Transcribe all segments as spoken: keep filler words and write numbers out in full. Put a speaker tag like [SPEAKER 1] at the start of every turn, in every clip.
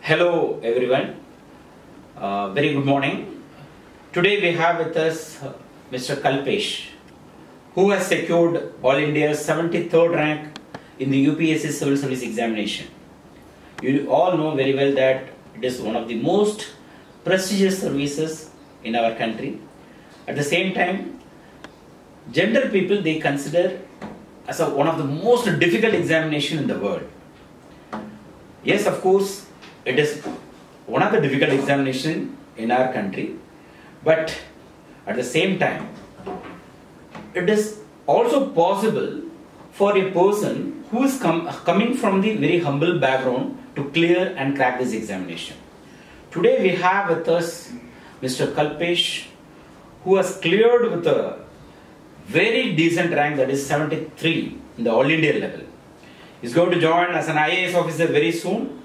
[SPEAKER 1] Hello everyone, uh, very good morning. Today we have with us uh, Mister Kalpesh, who has secured All India's seventy-third rank in the U P S C Civil Service Examination. You all know very well that it is one of the most prestigious services in our country. At the same time, general people they consider as a, one of the most difficult examination in the world. Yes, of course, it is one of the difficult examination in our country, but at the same time, it is also possible for a person who is com coming from the very humble background to clear and crack this examination. Today we have with us Mister Kalpesh, who has cleared with a very decent rank, that is seventy-three in the All India level. He is going to join as an I A S officer very soon.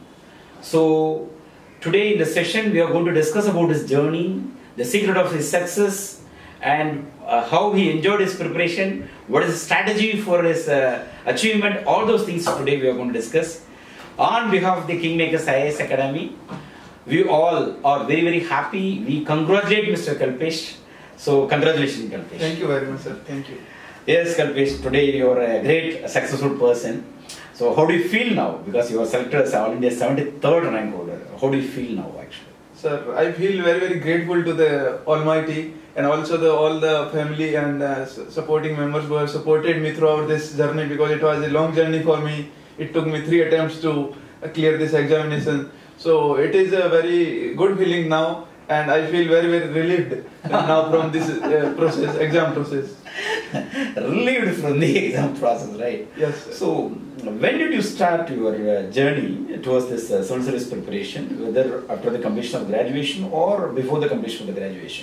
[SPEAKER 1] So today in the session we are going to discuss about his journey, the secret of his success, and uh, how he enjoyed his preparation, what is his strategy for his uh, achievement. All those things today we are going to discuss. On behalf of the Kingmakers I A S Academy, we all are very very happy. We congratulate Mister Kalpesh. So congratulations, Kalpesh.
[SPEAKER 2] Thank you very much, sir. Thank you.
[SPEAKER 1] Yes, Kalpesh, today you are a great successful person. So how do you feel now? Because you are selected as All India seventy-third rank holder. How do you feel now actually?
[SPEAKER 2] Sir, I feel very very grateful to the Almighty and also the all the family and uh, supporting members who have supported me throughout this journey, because it was a long journey for me. It took me three attempts to uh, clear this examination. So it is a very good feeling now, and I feel very very relieved now from this uh, process, exam process.
[SPEAKER 1] Relieved from the exam process, right?
[SPEAKER 2] Yes, sir.
[SPEAKER 1] So when did you start your uh, journey towards this uh, civil service preparation, whether after the completion of graduation or before the completion of the graduation?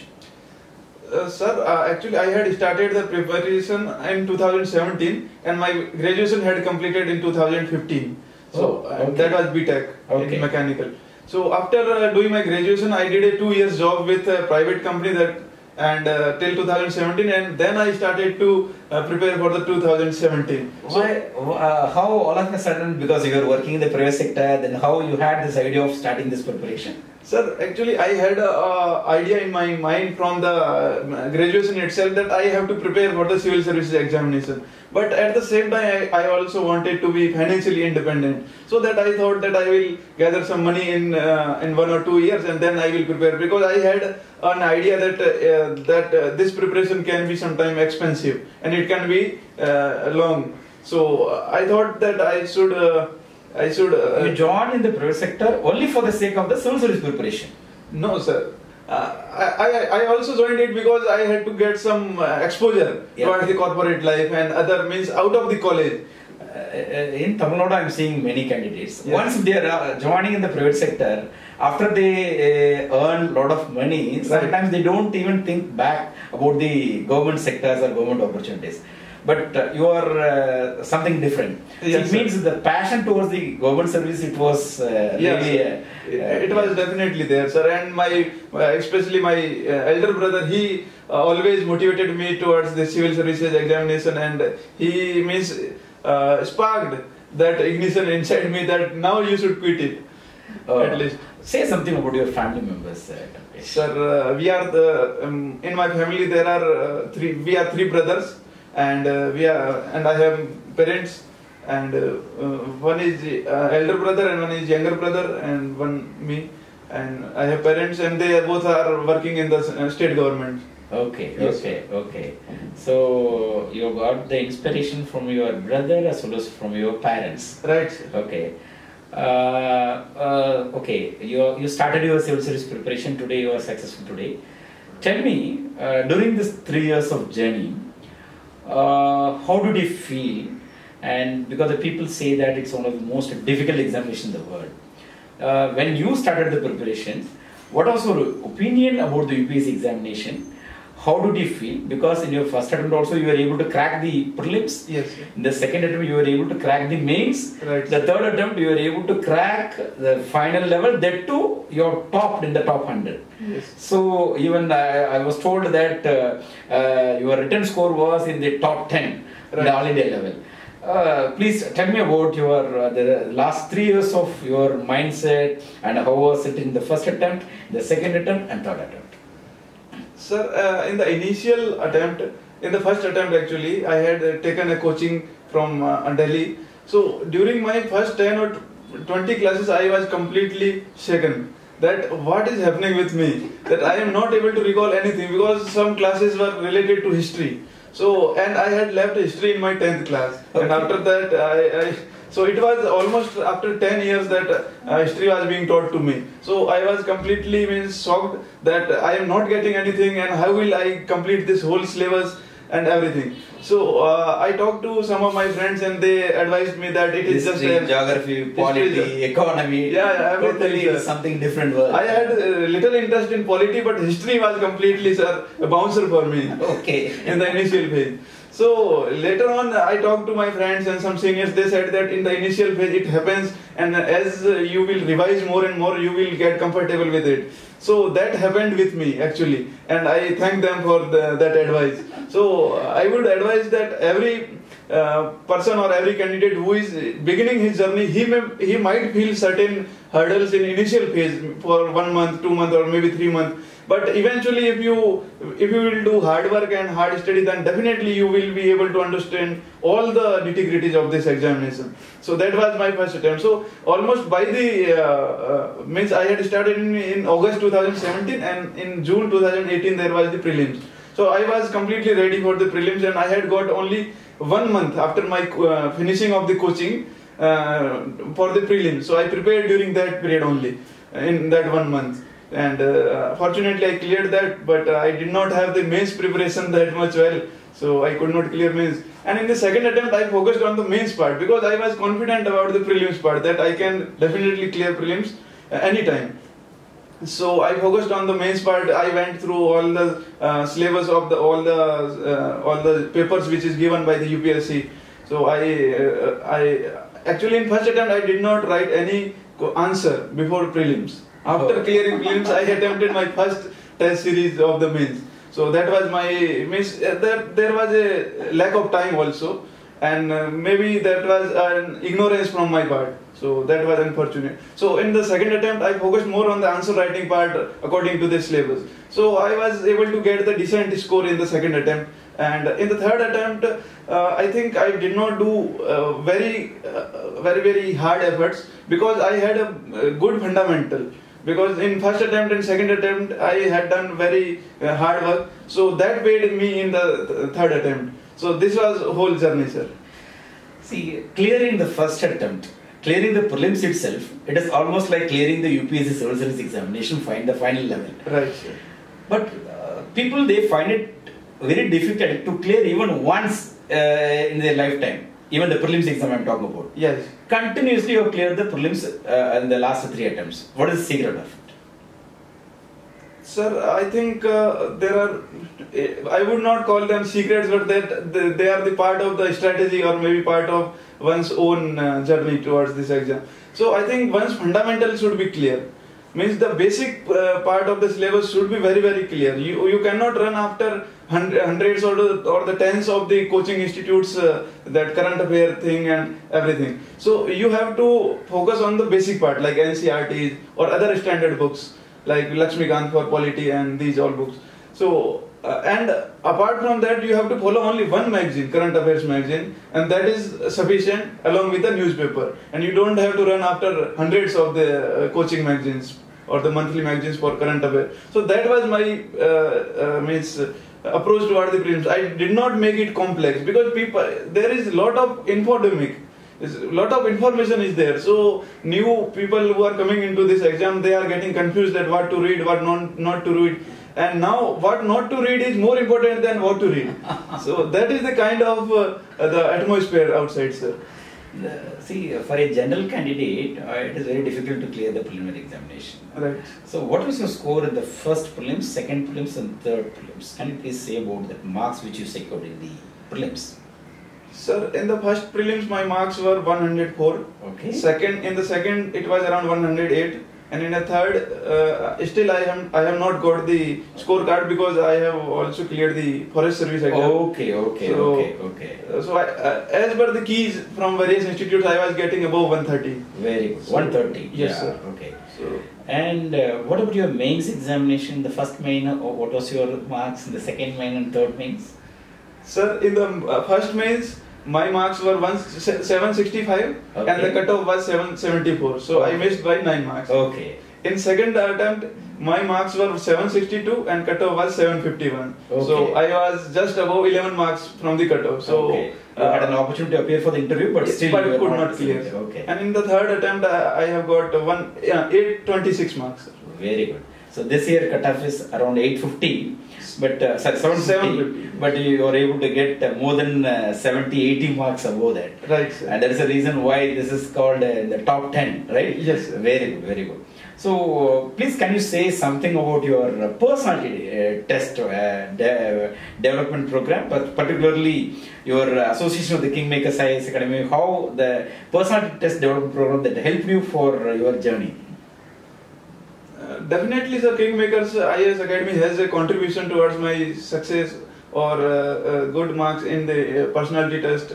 [SPEAKER 2] Uh, sir, uh, actually I had started the preparation in two thousand seventeen and my graduation had completed in two thousand fifteen. So
[SPEAKER 1] Oh, okay.
[SPEAKER 2] uh, that was B Tech
[SPEAKER 1] Okay.
[SPEAKER 2] in mechanical. So after uh, doing my graduation, I did a two years job with a private company that and uh, till two thousand seventeen, and then I started to uh, prepare for the two thousand seventeen. So,
[SPEAKER 1] Why, uh, how all of a sudden, because you were working in the private sector, then how you had this idea of starting this preparation?
[SPEAKER 2] Sir, actually I had a uh, idea in my mind from the uh, graduation itself that I have to prepare for the civil services examination. But at the same time, I, I also wanted to be financially independent. So that I thought that I will gather some money in uh, in one or two years and then I will prepare, because I had an idea that uh, that uh, this preparation can be sometime expensive and it can be uh, long. So uh, I thought that I should. Uh, I should. Uh,
[SPEAKER 1] You joined in the private sector only for the sake of the civil service preparation?
[SPEAKER 2] No, sir. Uh, I, I, I also joined it because I had to get some uh, exposure
[SPEAKER 1] Yeah.
[SPEAKER 2] towards the corporate life and other means out of the college.
[SPEAKER 1] Uh, in Tamil Nadu, I am seeing many candidates.
[SPEAKER 2] Yeah.
[SPEAKER 1] Once they are uh, joining in the private sector, after they uh, earn a lot of money, sometimes they don't even think back about the government sectors or government opportunities. But uh, you are uh, something different. So
[SPEAKER 2] Yes,
[SPEAKER 1] it
[SPEAKER 2] sir.
[SPEAKER 1] means the passion towards the government service, it was uh,
[SPEAKER 2] Yes,
[SPEAKER 1] really...
[SPEAKER 2] sir.
[SPEAKER 1] Uh,
[SPEAKER 2] it, it was definitely there, sir. And my, uh, especially my uh, elder brother, he uh, always motivated me towards the civil services examination, and he means uh, sparked that ignition inside me that now you should quit it.
[SPEAKER 1] uh,
[SPEAKER 2] At least.
[SPEAKER 1] Say something about your family members. Uh, Kalpesh.
[SPEAKER 2] Sir, uh, we are the um, in my family there are uh, three. We are three brothers, and uh, we are and I have parents, and uh, uh, one is uh, elder brother and one is younger brother, and one me, and I have parents, and they both are working in the uh, state government.
[SPEAKER 1] Okay,
[SPEAKER 2] Yes.
[SPEAKER 1] okay, okay. So you got the inspiration from your brother as well as from your parents.
[SPEAKER 2] Right, sir.
[SPEAKER 1] Okay. Uh, uh, okay, you, you started your civil service preparation today, you are successful today. Tell me, uh, during this three years of journey, uh, how did you feel? And because the people say that it's one of the most difficult examinations in the world. Uh, when you started the preparation, what was your opinion about the U P S C examination? How did you feel? Because in your first attempt also you were able to crack the prelims.
[SPEAKER 2] Yes, sir.
[SPEAKER 1] In the second attempt you were able to crack the mains.
[SPEAKER 2] Right.
[SPEAKER 1] The third attempt you were able to crack the final level. That too you are topped in the top one hundred.
[SPEAKER 2] Yes.
[SPEAKER 1] So even I, I was told that uh, uh, your written score was in the top ten in
[SPEAKER 2] Right.
[SPEAKER 1] the All India level. Uh, please tell me about your uh, the last three years of your mindset and how was it in the first attempt, the second attempt, and third attempt.
[SPEAKER 2] Sir, uh, in the initial attempt, in the first attempt actually, I had uh, taken a coaching from uh, Delhi. So during my first ten or twenty classes, I was completely shaken. That what is happening with me? That I am not able to recall anything because some classes were related to history. So, and I had left history in my tenth class. Okay. And after that, I, I so it was almost after ten years that uh, history was being taught to me. So I was completely means shocked that I am not getting anything, and how will I complete this whole syllabus and everything. So uh, I talked to some of my friends and they advised me that it is
[SPEAKER 1] history,
[SPEAKER 2] just a,
[SPEAKER 1] geography, polity, economy.
[SPEAKER 2] Yeah, yeah, everything.
[SPEAKER 1] Totally is something different. World.
[SPEAKER 2] I had a little interest in polity, but history was completely, sir, a bouncer for me.
[SPEAKER 1] Okay.
[SPEAKER 2] In the initial phase. So later on, I talked to my friends and some seniors. They said that in the initial phase it happens, and as you will revise more and more, you will get comfortable with it. So that happened with me actually, and I thank them for the, that advice. So I would advise that every uh, person or every candidate who is beginning his journey, he may he might feel certain hurdles in initial phase for one month, two months, or maybe three months. But eventually, if you if you will do hard work and hard study, then definitely you will be able to understand all the nitty-gritties of this examination. So that was my first attempt. So almost by the uh, uh, means I had started in, in August two thousand seventeen, and in June two thousand eighteen there was the prelims. So I was completely ready for the prelims, and I had got only one month after my uh, finishing of the coaching uh, for the prelims. So I prepared during that period only, in that one month. And uh, fortunately I cleared that, but uh, I did not have the mains preparation that much well, so I could not clear mains. And in the second attempt I focused on the mains part because I was confident about the prelims part, that I can definitely clear prelims uh, anytime. So I focused on the mains part. I went through all the uh, syllabus of the all the uh, all the papers which is given by the U P S C. So I uh, I actually in first attempt I did not write any answer before prelims. After clearing prelims, I attempted my first test series of the mains. So that was my means. Uh, there there was a lack of time also, and uh, maybe that was an ignorance from my part. So that was unfortunate. So in the second attempt, I focused more on the answer writing part according to the syllabus. So I was able to get the decent score in the second attempt. And in the third attempt, uh, I think I did not do uh, very, uh, very, very hard efforts because I had a, a good fundamental. Because in first attempt and second attempt, I had done very uh, hard work. So that paid me in the th third attempt. So this was a whole journey, sir.
[SPEAKER 1] See, clearing the first attempt, clearing the prelims itself, it is almost like clearing the U P S C civil service examination, find the final level.
[SPEAKER 2] Right, sir.
[SPEAKER 1] But uh, people, they find it very difficult to clear even once uh, in their lifetime. Even the prelims exam I am talking about.
[SPEAKER 2] Yes.
[SPEAKER 1] Continuously you have cleared the prelims uh, in the last three attempts. What is the secret of it?
[SPEAKER 2] Sir, I think uh, there are, I would not call them secrets, but that they are the part of the strategy or maybe part of one's own uh, journey towards this exam. So I think one's fundamentals should be clear. Means the basic uh, part of the syllabus should be very very clear. You you cannot run after hundreds or the, or the tens of the coaching institutes uh, that current affair thing and everything. So you have to focus on the basic part like N C R Ts or other standard books like Lakshmikant for polity and these all books. So uh, and apart from that you have to follow only one magazine, current affairs magazine, and that is sufficient along with the newspaper. And you don't have to run after hundreds of the uh, coaching magazines or the monthly magazines for current affairs. So that was my uh, uh, means uh, approach toward the prelims. I did not make it complex because people there is a lot of infodemic. A lot of information is there. So new people who are coming into this exam, they are getting confused at what to read, what not not to read. And now what not to read is more important than what to read. So that is the kind of uh, the atmosphere outside, sir.
[SPEAKER 1] The, see, uh, for a general candidate, uh, it is very difficult to clear the preliminary examination.
[SPEAKER 2] Right.
[SPEAKER 1] So what was your score in the first prelims, second prelims and third prelims? Can you please say about the marks which you secured in the prelims?
[SPEAKER 2] Sir, in the first prelims my marks were one hundred four.
[SPEAKER 1] Okay.
[SPEAKER 2] Second, in the second it was around one hundred eight. and in a third, uh, still I have I have not got the scorecard because I have also cleared the forest service exam.
[SPEAKER 1] Okay, okay,
[SPEAKER 2] So,
[SPEAKER 1] okay, okay.
[SPEAKER 2] Uh, so I, uh, as per the keys from various institutes, I was getting above one thirty.
[SPEAKER 1] Very good.
[SPEAKER 2] So,
[SPEAKER 1] one thirty.
[SPEAKER 2] yes,
[SPEAKER 1] Yeah,
[SPEAKER 2] sir.
[SPEAKER 1] okay.
[SPEAKER 2] So,
[SPEAKER 1] And uh, what about your mains examination? The first main, or what was your marks in the second main and third mains?
[SPEAKER 2] sir, in the uh, first mains, my marks were one seven sixty-five,
[SPEAKER 1] Okay.
[SPEAKER 2] and the cutoff was seven seventy-four. So I
[SPEAKER 1] Okay.
[SPEAKER 2] missed by nine marks.
[SPEAKER 1] Okay.
[SPEAKER 2] In second attempt, my marks were seven sixty-two and cutoff was seven fifty-one.
[SPEAKER 1] Okay.
[SPEAKER 2] So I was just above eleven marks from the cutoff. So
[SPEAKER 1] okay. You had an opportunity to appear for the interview, but still
[SPEAKER 2] but
[SPEAKER 1] you were
[SPEAKER 2] could
[SPEAKER 1] not
[SPEAKER 2] not clear.
[SPEAKER 1] selected. Okay.
[SPEAKER 2] And in the third attempt, I, I have got one yeah, eight twenty-six marks. Sir.
[SPEAKER 1] Very good. So this year cutoff is around eight fifty, but uh, sorry, seven fifty,
[SPEAKER 2] seven fifty.
[SPEAKER 1] but you are able to get uh, more than uh, seventy, eighty marks above that.
[SPEAKER 2] Right, sir.
[SPEAKER 1] And there is a reason why this is called uh, the top ten, right?
[SPEAKER 2] Yes, sir.
[SPEAKER 1] Very good, very good. So, uh, please can you say something about your uh, personality uh, test uh, de- development program, but particularly your uh, association with the Kingmakers I A S Academy, how the personality test development program that helped you for uh, your journey?
[SPEAKER 2] Uh, definitely, sir, Kingmakers I A S Academy has a contribution towards my success or uh, uh, good marks in the uh, personality test.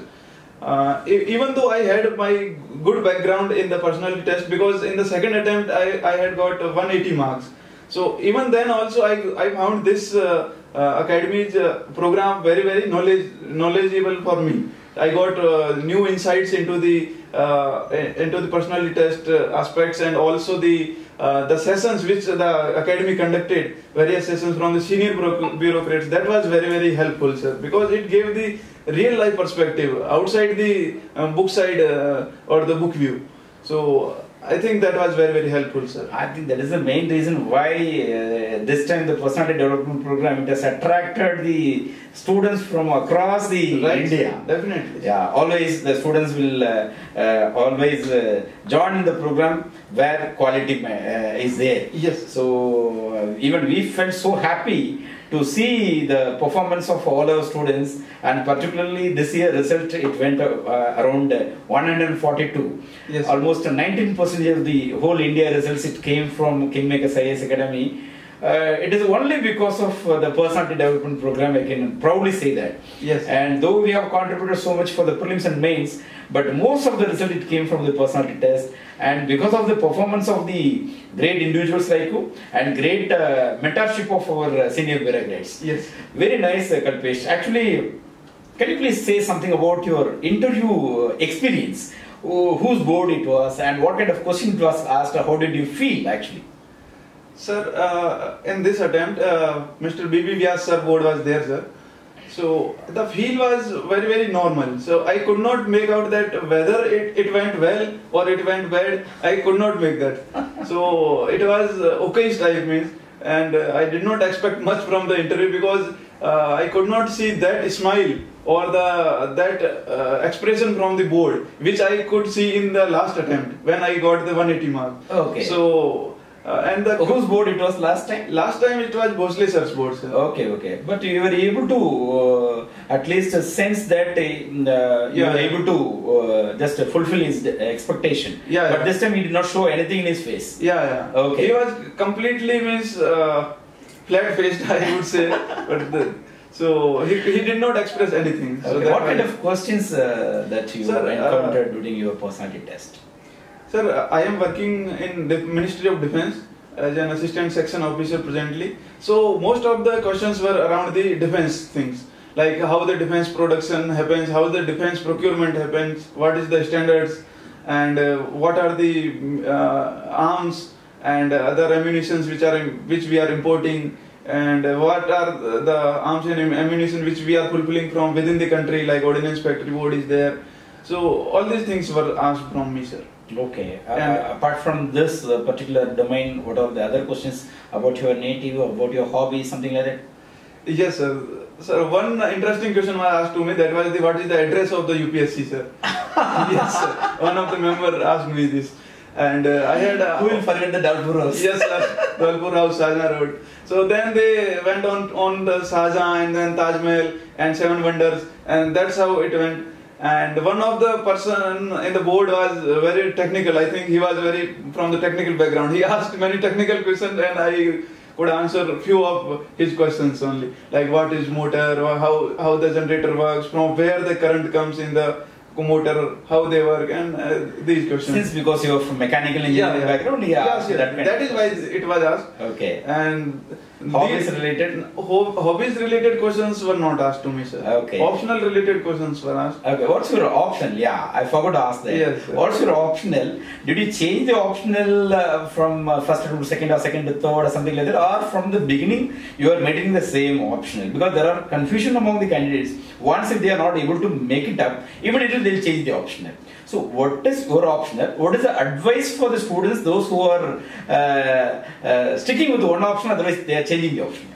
[SPEAKER 2] Uh, e- even though I had my good background in the personality test, because in the second attempt I, I had got uh, one eighty marks. So even then also I, I found this uh, uh, academy's uh, program very very knowledge knowledgeable for me. I got uh, new insights into the uh, into the personality test uh, aspects, and also the uh, the sessions which the academy conducted, various sessions from the senior bureauc- bureaucrats. That was very very helpful, sir, because it gave the real life perspective outside the um, book side uh, or the book view. So I think that was very very helpful, sir.
[SPEAKER 1] I think that is the main reason why uh, this time the personality development program, it has attracted the students from across the
[SPEAKER 2] Right,
[SPEAKER 1] India.
[SPEAKER 2] sir. Definitely.
[SPEAKER 1] Yeah, always the students will uh, uh, always uh, join in the program where quality uh, is there.
[SPEAKER 2] Yes.
[SPEAKER 1] So uh, even we felt so happy to see the performance of all our students, and particularly this year result, it went uh, around uh, one hundred forty-two.
[SPEAKER 2] Yes.
[SPEAKER 1] Almost nineteen percent of the whole India results, it came from Kingmakers I A S Academy. Uh, it is only because of uh, the personality development program, I can proudly say that.
[SPEAKER 2] Yes.
[SPEAKER 1] And though we have contributed so much for the prelims and mains, but most of the result it came from the personality test, and because of the performance of the great individuals like you and great uh, mentorship of our uh, senior bureaucrats.
[SPEAKER 2] Yes.
[SPEAKER 1] Very nice, uh, Kalpesh. Actually, can you please say something about your interview uh, experience? Who, whose board it was, and what kind of question it was asked? How did you feel actually?
[SPEAKER 2] Sir, uh, in this attempt, uh, Mister B B Vyas sir board was there, sir. So the feel was very very normal. So I could not make out that whether it, it went well or it went bad. I could not make that. So it was uh, okay type means, and uh, I did not expect much from the interview because uh, I could not see that smile or the that uh, expression from the board which I could see in the last attempt when I got the one eighty mark.
[SPEAKER 1] Okay.
[SPEAKER 2] So. Uh, and the
[SPEAKER 1] Whose board it was last time?
[SPEAKER 2] last time it was Bhosle sir's board, sir.
[SPEAKER 1] Okay, okay. But you were able to uh, at least uh, sense that uh, you
[SPEAKER 2] Yeah.
[SPEAKER 1] were able to uh, just uh, fulfill his expectation.
[SPEAKER 2] Yeah,
[SPEAKER 1] But
[SPEAKER 2] yeah.
[SPEAKER 1] this time he did not show anything in his face.
[SPEAKER 2] Yeah, yeah.
[SPEAKER 1] Okay.
[SPEAKER 2] He was completely means uh, flat faced, I would say. But the, so he, he did not express anything. So
[SPEAKER 1] Okay.
[SPEAKER 2] that
[SPEAKER 1] What kind
[SPEAKER 2] was-
[SPEAKER 1] of questions uh, that you
[SPEAKER 2] Sir, uh,
[SPEAKER 1] encountered during your personality test?
[SPEAKER 2] Sir, I am working in the Ministry of Defence as an assistant section officer presently. So most of the questions were around the defence things, like how the defence production happens, how the defence procurement happens, what is the standards, and uh, what are the uh, arms and other ammunitions which are which we are importing, and uh, what are the arms and ammunition which we are fulfilling from within the country, like Ordnance Factory Board is there. So all these things were asked from me, sir.
[SPEAKER 1] Okay. Uh,
[SPEAKER 2] And-
[SPEAKER 1] apart from this uh, particular domain, what are the other questions about your native, about your hobby, something like that?
[SPEAKER 2] Yes, sir. Sir, one interesting question was asked to me. That was the what is the address of the U P S C, sir? Yes, sir. One of the member asked me this, and uh, I had. Uh,
[SPEAKER 1] Who will forget the Dalpur House?
[SPEAKER 2] Yes, sir. Dalpur House, Shahjahan Road. So then they went on on the Shahjahan and then Taj Mahal and Seven Wonders, and that's how it went. And one of the person in the board was very technical. I think he was very from the technical background. He asked many technical questions, and I could answer a few of his questions only. Like what is motor, or how how the generator works, from where the current comes in the motor, how they work, and uh, these questions.
[SPEAKER 1] Since because you are from mechanical engineering
[SPEAKER 2] yeah, yeah.
[SPEAKER 1] background, yeah,
[SPEAKER 2] yes, yes.
[SPEAKER 1] that,
[SPEAKER 2] that is why it was asked.
[SPEAKER 1] Okay.
[SPEAKER 2] And
[SPEAKER 1] hobbies
[SPEAKER 2] these,
[SPEAKER 1] related?
[SPEAKER 2] Ho- hobbies related questions were not asked to me, sir.
[SPEAKER 1] Okay.
[SPEAKER 2] Optional related questions were asked.
[SPEAKER 1] Okay. What's your optional? Yeah, I forgot to ask that.
[SPEAKER 2] Yes, sir.
[SPEAKER 1] What's your optional? Did you change the optional uh, from uh, first to second or second to third or something like that, or from the beginning you are maintaining the same optional? Because there are confusion among the candidates. Once if they are not able to make it up, immediately they'll change the optional. So what is your optional? What is the advice for the students, those who are uh, uh, sticking with one option, otherwise they are changing the option?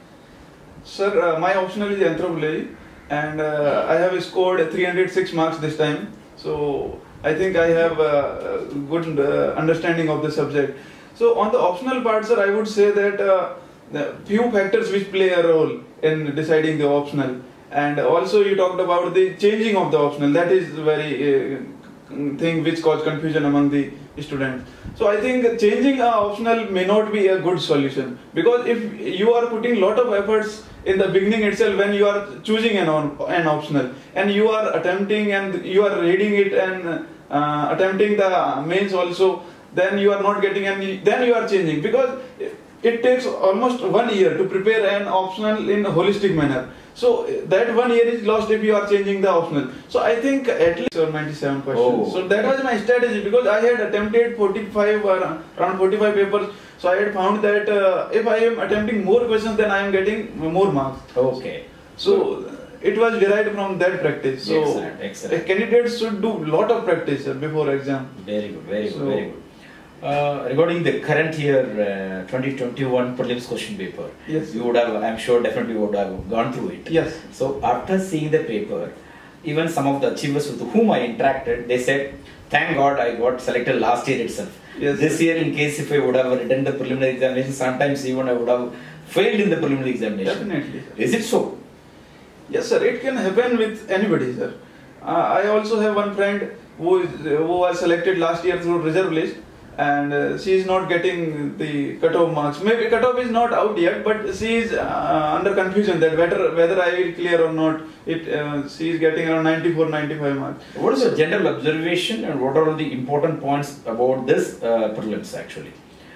[SPEAKER 2] Sir, uh, my optional is anthropology, and uh, I have scored three hundred six marks this time. So I think I have a good uh, understanding of the subject. So on the optional part, sir, I would say that uh, the few factors which play a role in deciding the optional. And also you talked about the changing of the optional. That is very uh, thing which cause confusion among the students. So I think changing a optional may not be a good solution, because if you are putting lot of efforts in the beginning itself when you are choosing an, on, an optional, and you are attempting and you are reading it and uh, attempting the mains also, then you are not getting any, then you are changing, because it takes almost one year to prepare an optional in a holistic manner. So that one year is lost if you are changing the optional. So I think at least ninety-seven questions.
[SPEAKER 1] Oh.
[SPEAKER 2] So that was my strategy, because I had attempted forty-five or around forty-five papers. So I had found that uh, if I am attempting more questions, then I am getting more marks.
[SPEAKER 1] Okay.
[SPEAKER 2] So it was derived from that practice. So
[SPEAKER 1] excellent, excellent.
[SPEAKER 2] a candidate should do lot of practice before exam.
[SPEAKER 1] Very good, very
[SPEAKER 2] So,
[SPEAKER 1] good, very good. Uh, regarding the current year uh, twenty twenty-one prelims question paper,
[SPEAKER 2] yes,
[SPEAKER 1] you would have, I'm sure, definitely would have gone through it.
[SPEAKER 2] Yes.
[SPEAKER 1] So after seeing the paper, even some of the achievers with whom I interacted, they said, "Thank God I got selected last year itself.
[SPEAKER 2] Yes.
[SPEAKER 1] This year, in case if I would have written the preliminary examination, sometimes even I would have failed in the preliminary examination."
[SPEAKER 2] Definitely.
[SPEAKER 1] Is it so?
[SPEAKER 2] Yes, sir. It can happen with anybody, sir. Uh, I also have one friend who is who was selected last year through reserve list, and uh, she is not getting the cutoff marks. Maybe cutoff is not out yet, but she is uh, under confusion that whether whether I will clear or not. It uh, she is getting around ninety-four, ninety-five marks.
[SPEAKER 1] What is your general observation, and what are the important points about this uh, prelims actually?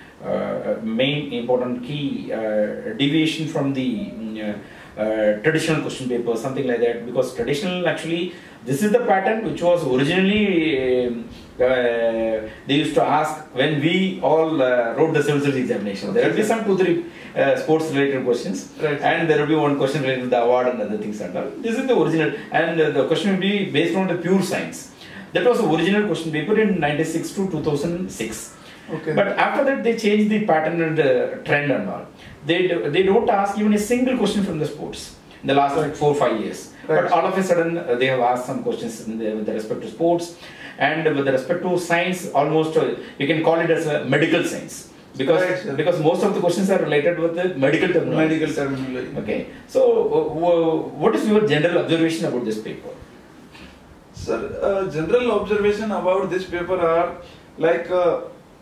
[SPEAKER 1] Uh, main important key uh, deviation from the uh, uh, traditional question paper, something like that, because traditional actually this is the pattern which was originally uh, uh, they used to ask when we all uh, wrote the civil service examination. There will be some two three uh, sports related questions,
[SPEAKER 2] right,
[SPEAKER 1] and there will be one question related to the award and other things and all. This is the original, and uh, the question will be based on the pure science. That was the original question paper in ninety-six to two thousand six.
[SPEAKER 2] Okay.
[SPEAKER 1] But after that, they changed the pattern and the trend and all. They do, they don't ask even a single question from the sports in the last like four five years.
[SPEAKER 2] Right.
[SPEAKER 1] But all of a sudden, uh, they have asked some questions in the, with respect to sports, and with respect to science. Almost uh, you can call it as a medical science, because
[SPEAKER 2] Right,
[SPEAKER 1] because most of the questions are related with the medical terminology.
[SPEAKER 2] Medical terminology.
[SPEAKER 1] Okay. So, uh, what is your general observation about this paper?
[SPEAKER 2] Sir, uh, general observation about this paper are like. Uh,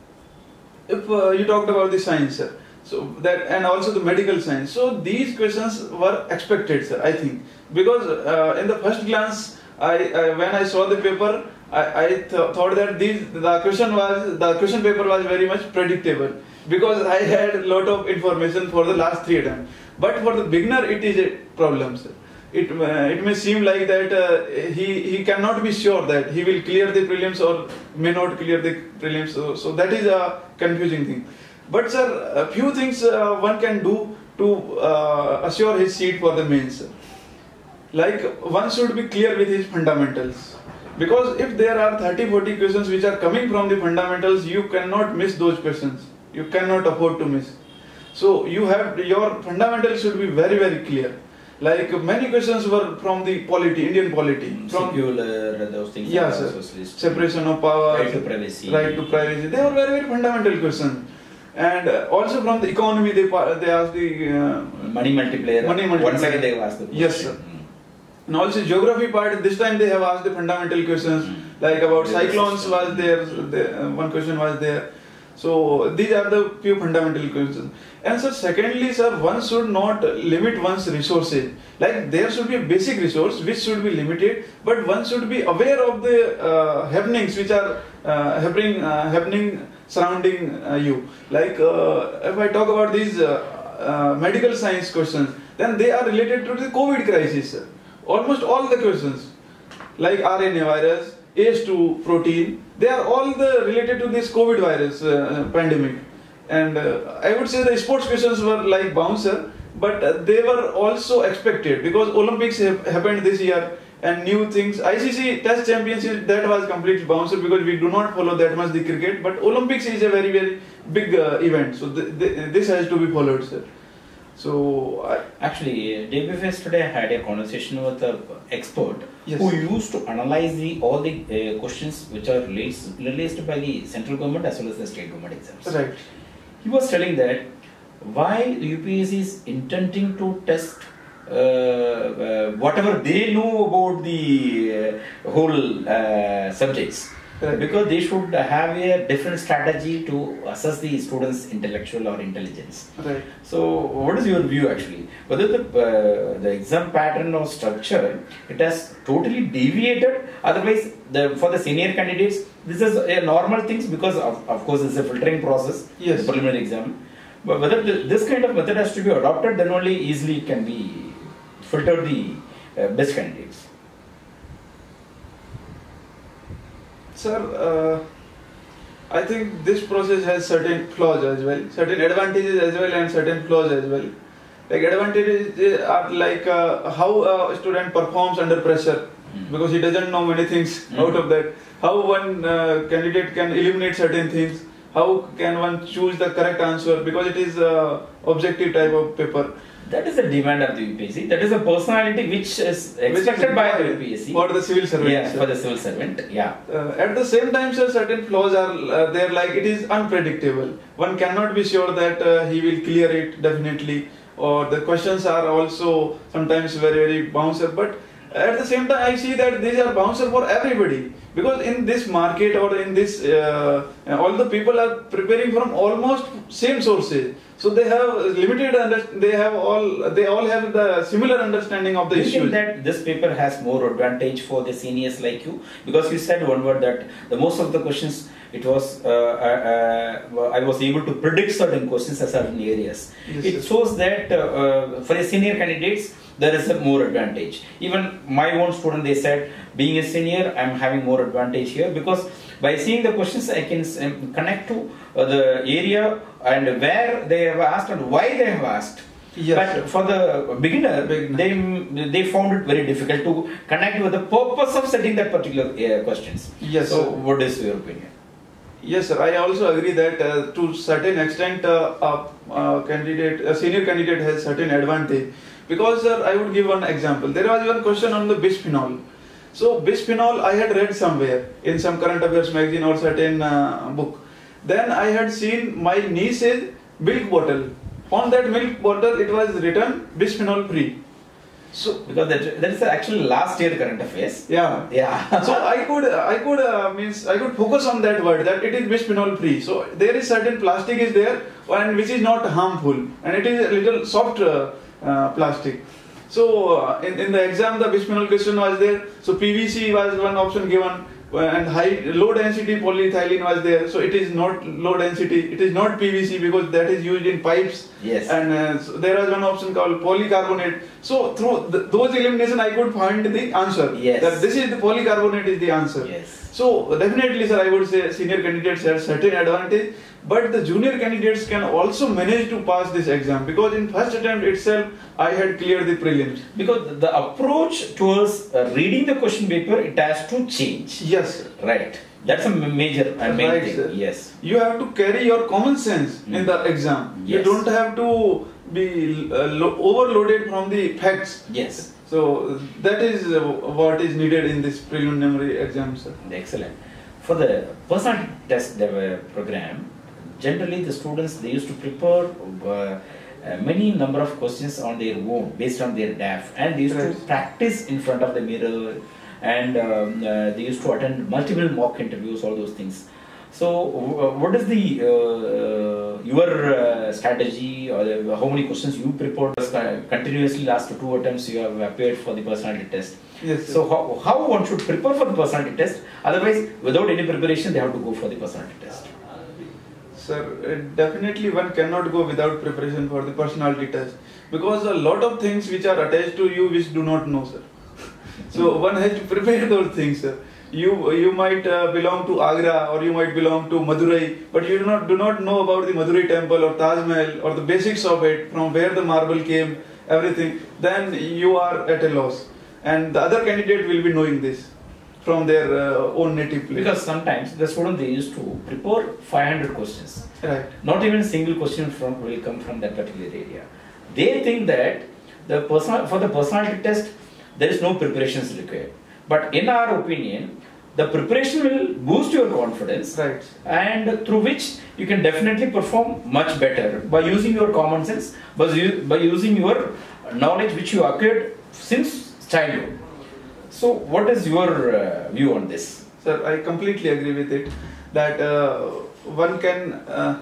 [SPEAKER 2] If uh, you talked about the science, sir, so that and also the medical science, so these questions were expected, sir. I think because uh, in the first glance, I, I when I saw the paper, I, I th- thought that these the question was the question paper was very much predictable, because I had a lot of information for the last three attempts. But for the beginner, it is a problem, sir. It uh, it may seem like that uh, he he cannot be sure that he will clear the prelims or may not clear the prelims. So, so that is a confusing thing. But sir, a few things uh, one can do to uh, assure his seat for the mains. Sir. Like one should be clear with his fundamentals, because if there are thirty forty questions which are coming from the fundamentals, you cannot miss those questions. You cannot afford to miss. So you have your fundamentals should be very very clear. Like many questions were from the polity, Indian polity, from
[SPEAKER 1] secular, those things.
[SPEAKER 2] Yeah, sir.
[SPEAKER 1] Socialist.
[SPEAKER 2] Separation of power,
[SPEAKER 1] Right to privacy.
[SPEAKER 2] right to privacy. They were very very fundamental questions, and uh, also from the economy they pa- they asked the uh,
[SPEAKER 1] money multiplier.
[SPEAKER 2] Money multiplier.
[SPEAKER 1] Once again they have asked the question.
[SPEAKER 2] Yes, sir.
[SPEAKER 1] Mm.
[SPEAKER 2] And also geography part, this time they have asked the fundamental questions,
[SPEAKER 1] Mm.
[SPEAKER 2] like about
[SPEAKER 1] Yeah,
[SPEAKER 2] cyclones
[SPEAKER 1] system.
[SPEAKER 2] was there, the, uh, one question was there. So these are the few fundamental questions. And sir, secondly, sir, one should not limit one's resources. Like there should be a basic resource which should be limited, but one should be aware of the uh, happenings which are uh, happening, uh, happening surrounding uh, you. Like uh, if I talk about these uh, uh, medical science questions, then they are related to the COVID crisis, sir. Almost all the questions, like R N A virus, A S two protein, they are all the related to this COVID virus uh, pandemic. And uh, I would say the sports questions were like bouncer, but uh, they were also expected because Olympics have happened this year and new things. I C C Test Championship, that was complete bouncer because we do not follow that much the cricket, but Olympics is a very very big uh, event, so th th this has to be followed, sir. So I,
[SPEAKER 1] Actually, D B F S today had a conversation with an expert
[SPEAKER 2] Yes.
[SPEAKER 1] who used to analyze the all the uh, questions which are released, released by the central government as well as the state government exams.
[SPEAKER 2] right.
[SPEAKER 1] He was telling that why U P S C is intending to test uh, uh, whatever they know about the uh, whole uh, subjects.
[SPEAKER 2] Right.
[SPEAKER 1] Because they should have a different strategy to assess the students' intellectual or intelligence.
[SPEAKER 2] Right.
[SPEAKER 1] So, what is your view actually? Whether the uh, the exam pattern or structure it has totally deviated? Otherwise, the for the senior candidates, this is a normal things because of, of course it's a filtering process.
[SPEAKER 2] Yes.
[SPEAKER 1] The preliminary exam. But whether the, this kind of method has to be adopted, then only easily it can be filter the uh, best candidates.
[SPEAKER 2] Sir, uh, I think this process has certain flaws as well, certain advantages as well and certain flaws as well. Like advantages are like uh, how a student performs under pressure
[SPEAKER 1] Mm.
[SPEAKER 2] because he doesn't know many things
[SPEAKER 1] Mm.
[SPEAKER 2] out of that. How one uh, candidate can eliminate certain things. How can one choose the correct answer because it is uh, objective type of paper.
[SPEAKER 1] That is the demand of the U P S C. That is a personality which is expected by the U P S C.
[SPEAKER 2] For the civil servant.
[SPEAKER 1] Yeah,
[SPEAKER 2] sir.
[SPEAKER 1] for the civil servant. Yeah.
[SPEAKER 2] Uh, at the same time, sir, certain flaws are uh, there. Like it is unpredictable. One cannot be sure that uh, he will clear it definitely, or the questions are also sometimes very very bouncer. But at the same time, I see that these are bouncer for everybody because in this market or in this, uh, all the people are preparing from almost same sources. So they have limited. Under, they have all. They all have the similar understanding of the
[SPEAKER 1] Do you
[SPEAKER 2] issue.
[SPEAKER 1] think that this paper has more advantage for the seniors like you? Because you said one word that the most of the questions it was uh, uh, uh, I was able to predict certain questions at certain areas.
[SPEAKER 2] Yes,
[SPEAKER 1] it
[SPEAKER 2] sir.
[SPEAKER 1] shows that uh, uh, for the senior candidates there is a more advantage. Even my own student they said being a senior I am having more advantage here because by seeing the questions I can um, connect to uh, the area and where they have asked and why they have asked.
[SPEAKER 2] Yes,
[SPEAKER 1] but
[SPEAKER 2] sir.
[SPEAKER 1] for the beginner,
[SPEAKER 2] Beginner.
[SPEAKER 1] they they found it very difficult to connect with the purpose of setting that particular uh, questions.
[SPEAKER 2] Yes,
[SPEAKER 1] So,
[SPEAKER 2] sir.
[SPEAKER 1] what is your opinion?
[SPEAKER 2] Yes, sir. I also agree that uh, to certain extent, uh, a, a candidate, a senior candidate has certain advantage. Because, sir, I would give one example. There was one question on the bisphenol. So, bisphenol I had read somewhere in some current affairs magazine or certain uh, book. Then I had seen my niece's milk bottle. On that milk bottle, it was written bisphenol free. So,
[SPEAKER 1] Because that, that is actually last year current affairs.
[SPEAKER 2] yeah.
[SPEAKER 1] Yeah.
[SPEAKER 2] So I could I could uh, means I could focus on that word that it is bisphenol free. So there is certain plastic is there and which is not harmful and it is a little soft uh, uh, plastic. So uh, in in the exam the bisphenol question was there. So P V C was one option given uh, and high low density polyethylene was there. So it is not low density. It is not P V C because that is used in pipes.
[SPEAKER 1] Yes.
[SPEAKER 2] And uh, so there was one option called polycarbonate. So through th those elimination, I could find the answer.
[SPEAKER 1] Yes.
[SPEAKER 2] That this is the polycarbonate is the answer.
[SPEAKER 1] Yes.
[SPEAKER 2] So definitely, sir, I would say senior candidates have certain advantage, but the junior candidates can also manage to pass this exam because in first attempt itself, I had cleared the prelims.
[SPEAKER 1] Because the approach towards uh, reading the question paper, it has to change.
[SPEAKER 2] Yes, sir.
[SPEAKER 1] Right. That's a m- major and main
[SPEAKER 2] Right,
[SPEAKER 1] thing.
[SPEAKER 2] sir.
[SPEAKER 1] Yes.
[SPEAKER 2] You have to carry your common sense
[SPEAKER 1] Mm.
[SPEAKER 2] in the exam. You
[SPEAKER 1] Yes.
[SPEAKER 2] don't have to be uh, lo- overloaded from the facts.
[SPEAKER 1] Yes.
[SPEAKER 2] So that is uh, what is needed in this preliminary exam, sir.
[SPEAKER 1] Excellent. For the personality test dev- program, generally the students they used to prepare uh, uh, many number of questions on their own based on their D A F, and they used
[SPEAKER 2] Right.
[SPEAKER 1] to practice in front of the mirror, and um, uh, they used to attend multiple mock interviews, all those things. So, uh, what is the uh, uh, your uh, strategy, or the, how many questions you prepared? Uh, continuously, last two attempts you have appeared for the personality test.
[SPEAKER 2] Yes, sir.
[SPEAKER 1] So, how, how one should prepare for the personality test? Otherwise, without any preparation, they have to go for the personality test.
[SPEAKER 2] Sir, uh, definitely one cannot go without preparation for the personality test, because a lot of things which are attached to you which do not know, sir. So one has to prepare those things, sir. You you might uh, belong to Agra, or you might belong to Madurai, but you do not do not know about the Madurai temple or Taj Mahal or the basics of it, from where the marble came, everything. Then you are at a loss, and the other candidate will be knowing this from their uh, own native place.
[SPEAKER 1] Because sometimes the student, they used to prepare five hundred questions.
[SPEAKER 2] Right.
[SPEAKER 1] Not even a single question from will come from that particular area. They think that the personal for the personality test there is no preparations required. But in our opinion, the preparation will boost your confidence,
[SPEAKER 2] Right.
[SPEAKER 1] and through which you can definitely perform much better by using your common sense, by, u- by using your knowledge which you acquired since childhood. So, what is your uh, view on this?
[SPEAKER 2] Sir, I completely agree with it, that uh, one can, uh,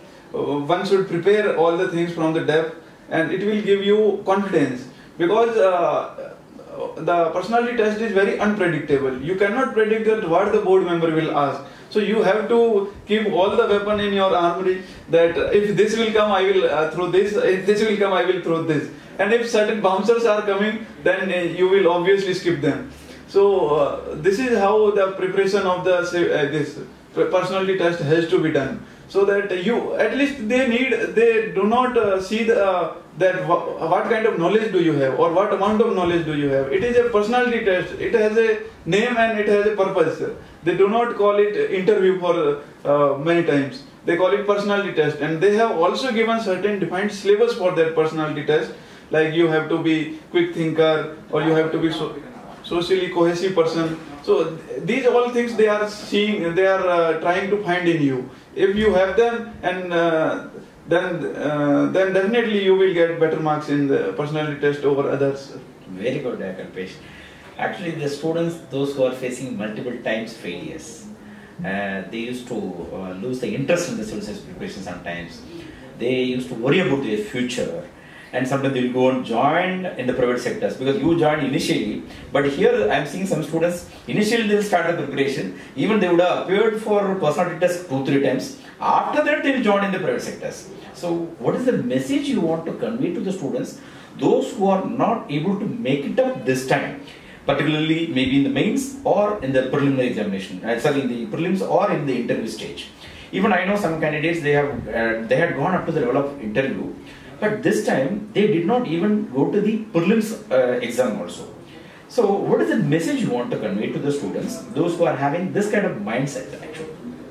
[SPEAKER 2] one should prepare all the things from the depth, and it will give you confidence, because uh, the personality test is very unpredictable. You cannot predict that what the board member will ask. So you have to keep all the weapon in your armory, that if this will come, I will uh, throw this, if this will come, I will throw this. And if certain bouncers are coming, then uh, you will obviously skip them. So uh, this is how the preparation of the uh, this personality test has to be done. So that you, at least they need, they do not uh, see the, uh, that wh- what kind of knowledge do you have, or what amount of knowledge do you have. It is a personality test. It has a name and it has a purpose. They do not call it interview for uh, many times. They call it personality test, and they have also given certain defined syllabus for their personality test. Like you have to be quick thinker, or you have to be so, socially cohesive person. So th- these all things they are seeing, they are uh, trying to find in you. If you have them, and uh, then uh, then definitely you will get better marks in the personality test over others.
[SPEAKER 1] Very good, Kalpesh. Actually, the students, those who are facing multiple times failures, uh, they used to uh, lose the interest in the civil service preparation sometimes. They used to worry about their future, and sometimes they will go and join in the private sectors, because you joined initially. But here I am seeing some students, initially they will start the preparation, even they would have appeared for personality test two, three times. After that they will join in the private sectors. So what is the message you want to convey to the students, those who are not able to make it up this time, particularly maybe in the mains or in the preliminary examination, uh, sorry, in the prelims or in the interview stage. Even I know some candidates, they have uh, they had gone up to the level of interview, but this time they did not even go to the prelims uh, exam also. So what is the message you want to convey to the students, those who are having this kind of mindset actually?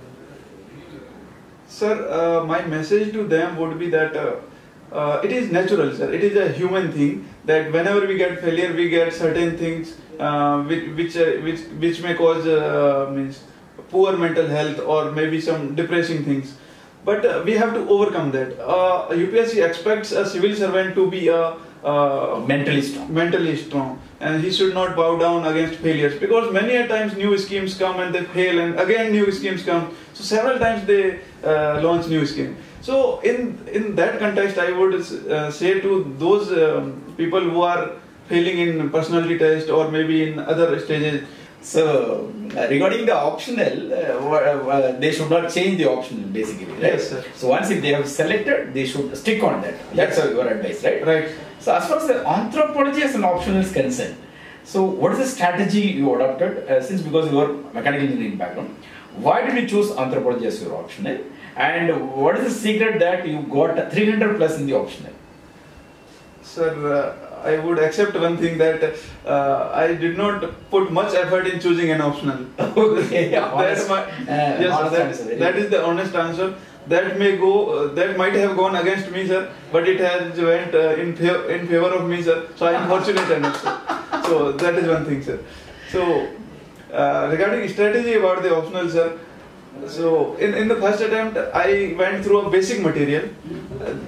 [SPEAKER 2] Sir, uh, my message to them would be that uh, uh, it is natural, sir. It is a human thing that whenever we get failure, we get certain things uh, which which, uh, which which may cause uh, means poor mental health, or maybe some depressing things. But uh, we have to overcome that. Uh, U P S C expects a civil servant to be a uh,
[SPEAKER 1] Mentally strong.
[SPEAKER 2] mentally strong, and he should not bow down against failures, because many a times new schemes come and they fail, and again new schemes come. So several times they uh, launch new scheme. So in in that context, I would uh, say to those um, people who are failing in personality test or maybe in other stages.
[SPEAKER 1] So uh, regarding the optional, uh, uh, they should not change the optional basically, right?
[SPEAKER 2] Yes, sir.
[SPEAKER 1] So once if they have selected, they should stick on that. That's
[SPEAKER 2] Yes.
[SPEAKER 1] your advice, right?
[SPEAKER 2] Right.
[SPEAKER 1] So as far as the anthropology as an optional is concerned, so what is the strategy you adopted, uh, since because you are mechanical engineering background, why did you choose anthropology as your optional, and what is the secret that you got three hundred plus in the optional?
[SPEAKER 2] Sir, uh, I would accept one thing, that uh, I did not put much effort in choosing an optional.
[SPEAKER 1] Okay, yeah, honest,
[SPEAKER 2] That's my,
[SPEAKER 1] uh,
[SPEAKER 2] yes,
[SPEAKER 1] honest
[SPEAKER 2] that,
[SPEAKER 1] answer, very
[SPEAKER 2] that
[SPEAKER 1] good.
[SPEAKER 2] is the honest answer. That may go, uh, that might have gone against me, sir, but it has went uh, in favor in favor of me, sir. So I am fortunate enough, sir. So that is one thing, sir. So uh, regarding strategy about the optional, sir. So in, in the first attempt, I went through a basic material. Uh,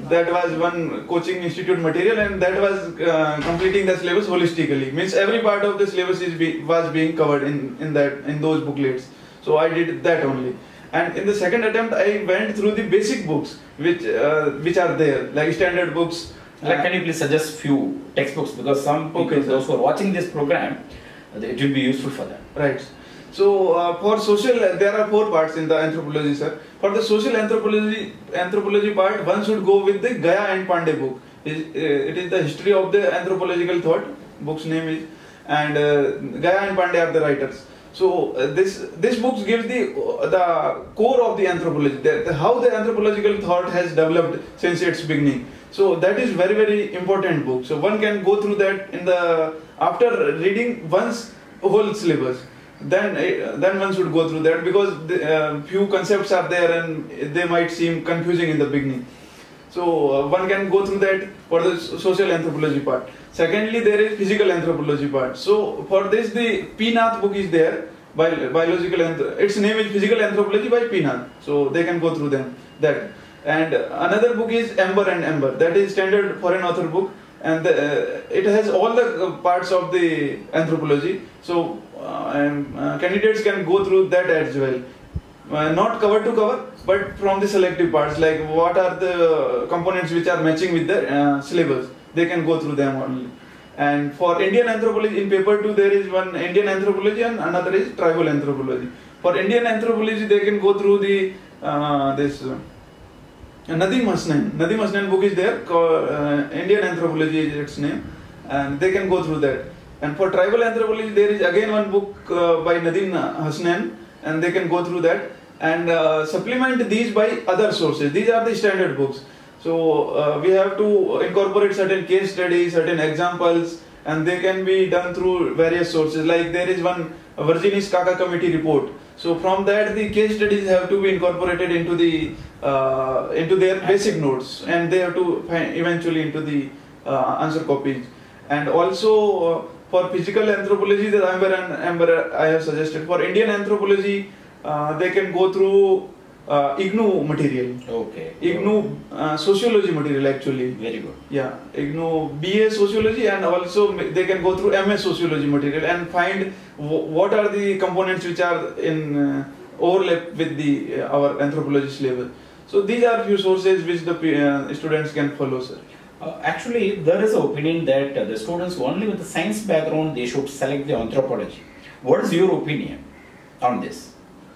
[SPEAKER 2] that was one coaching institute material, and that was uh, completing the syllabus holistically. Means every part of the syllabus is be, was being covered in in that in those booklets. So I did that only. And in the second attempt, I went through the basic books which uh, which are there, like standard books.
[SPEAKER 1] Like, can you please suggest few textbooks, because some people,
[SPEAKER 2] Okay,
[SPEAKER 1] those who are watching this program, it will be useful for them.
[SPEAKER 2] Right. So uh, for social, there are four parts in the anthropology, sir. For the social anthropology anthropology part, one should go with the Gaya and Pandey book. It, it is the history of the anthropological thought. Book's name is, and uh, Gaya and Pandey are the writers. So uh, this this book gives the uh, the core of the anthropology, the, the, how the anthropological thought has developed since its beginning. So that is very very important book. So one can go through that in the after reading once whole syllabus. Then uh, then one should go through that, because the, uh, few concepts are there and they might seem confusing in the beginning. So uh, one can go through that for the social anthropology part. Secondly, there is physical anthropology part. So for this, the P. Nath book is there, Bio biological. Its name is Physical Anthropology by P. Nath. So they can go through them that. And another book is Ember and Ember. That is standard foreign author book, and the, uh, it has all the parts of the anthropology. So uh, and, uh, candidates can go through that as well. Uh, not cover to cover, but from the selective parts, like what are the components which are matching with the uh, syllabus. They can go through them only. And for Indian anthropology, in paper two, there is one Indian anthropology and another is tribal anthropology. For Indian anthropology, they can go through the uh, this uh, Nadim Hasnain. Nadim Hasnain book is there, called, uh, Indian anthropology is its name, and they can go through that. And for tribal anthropology, there is again one book uh, by Nadim Hasnain, and they can go through that and uh, supplement these by other sources. These are the standard books. So uh, we have to incorporate certain case studies, certain examples, and they can be done through various sources. Like there is one Virginis Kaka committee report. So from that, the case studies have to be incorporated into the uh, into their basic notes, and they have to find eventually into the uh, answer copies. And also uh, for physical anthropology, the Amber and Amber I have suggested. For Indian anthropology, uh, they can go through uh, I G N U material.
[SPEAKER 1] Okay.
[SPEAKER 2] I G N U uh, sociology material actually.
[SPEAKER 1] Very good.
[SPEAKER 2] Yeah, I G N U B A sociology, and also they can go through M A sociology material and find what are the components which are in uh, overlap with the uh, our anthropology syllabus. So these are few sources which the uh, students can follow, sir.
[SPEAKER 1] Uh, actually, there is an opinion that uh, the students only with the science background, they should select the anthropology. What is your opinion on this?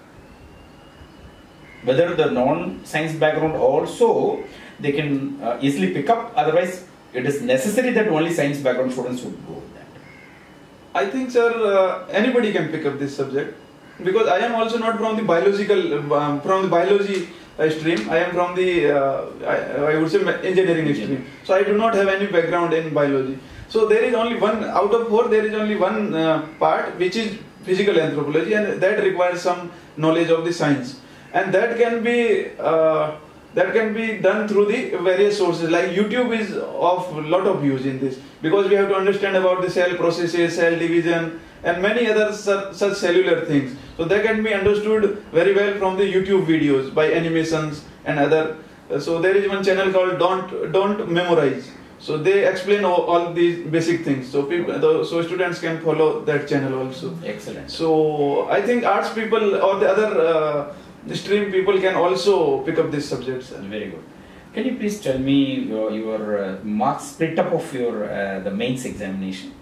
[SPEAKER 1] Whether the non-science background also they can uh, easily pick up, otherwise it is necessary that only science background students would go with that.
[SPEAKER 2] I think, sir, uh, anybody can pick up this subject, because I am also not from the biological, um, from the biology uh, stream. I am from the, uh, I, I would say, engineering stream. So I do not have any background in biology. So there is only one, out of four, there is only one uh, part which is physical anthropology, and that requires some knowledge of the science. And that can be uh, that can be done through the various sources. Like YouTube is of a lot of use in this, because we have to understand about the cell processes, cell division, and many other such, such cellular things. So that can be understood very well from the YouTube videos by animations and other. Uh, so there is one channel called Don't Don't Memorize. So they explain all, all these basic things. So people, the, so students can follow that channel also.
[SPEAKER 1] Excellent.
[SPEAKER 2] So I think arts people or the other uh, stream people can also pick up this subject, sir.
[SPEAKER 1] Very good. Can you please tell me your, your uh, marks split up of your uh, the mains examination,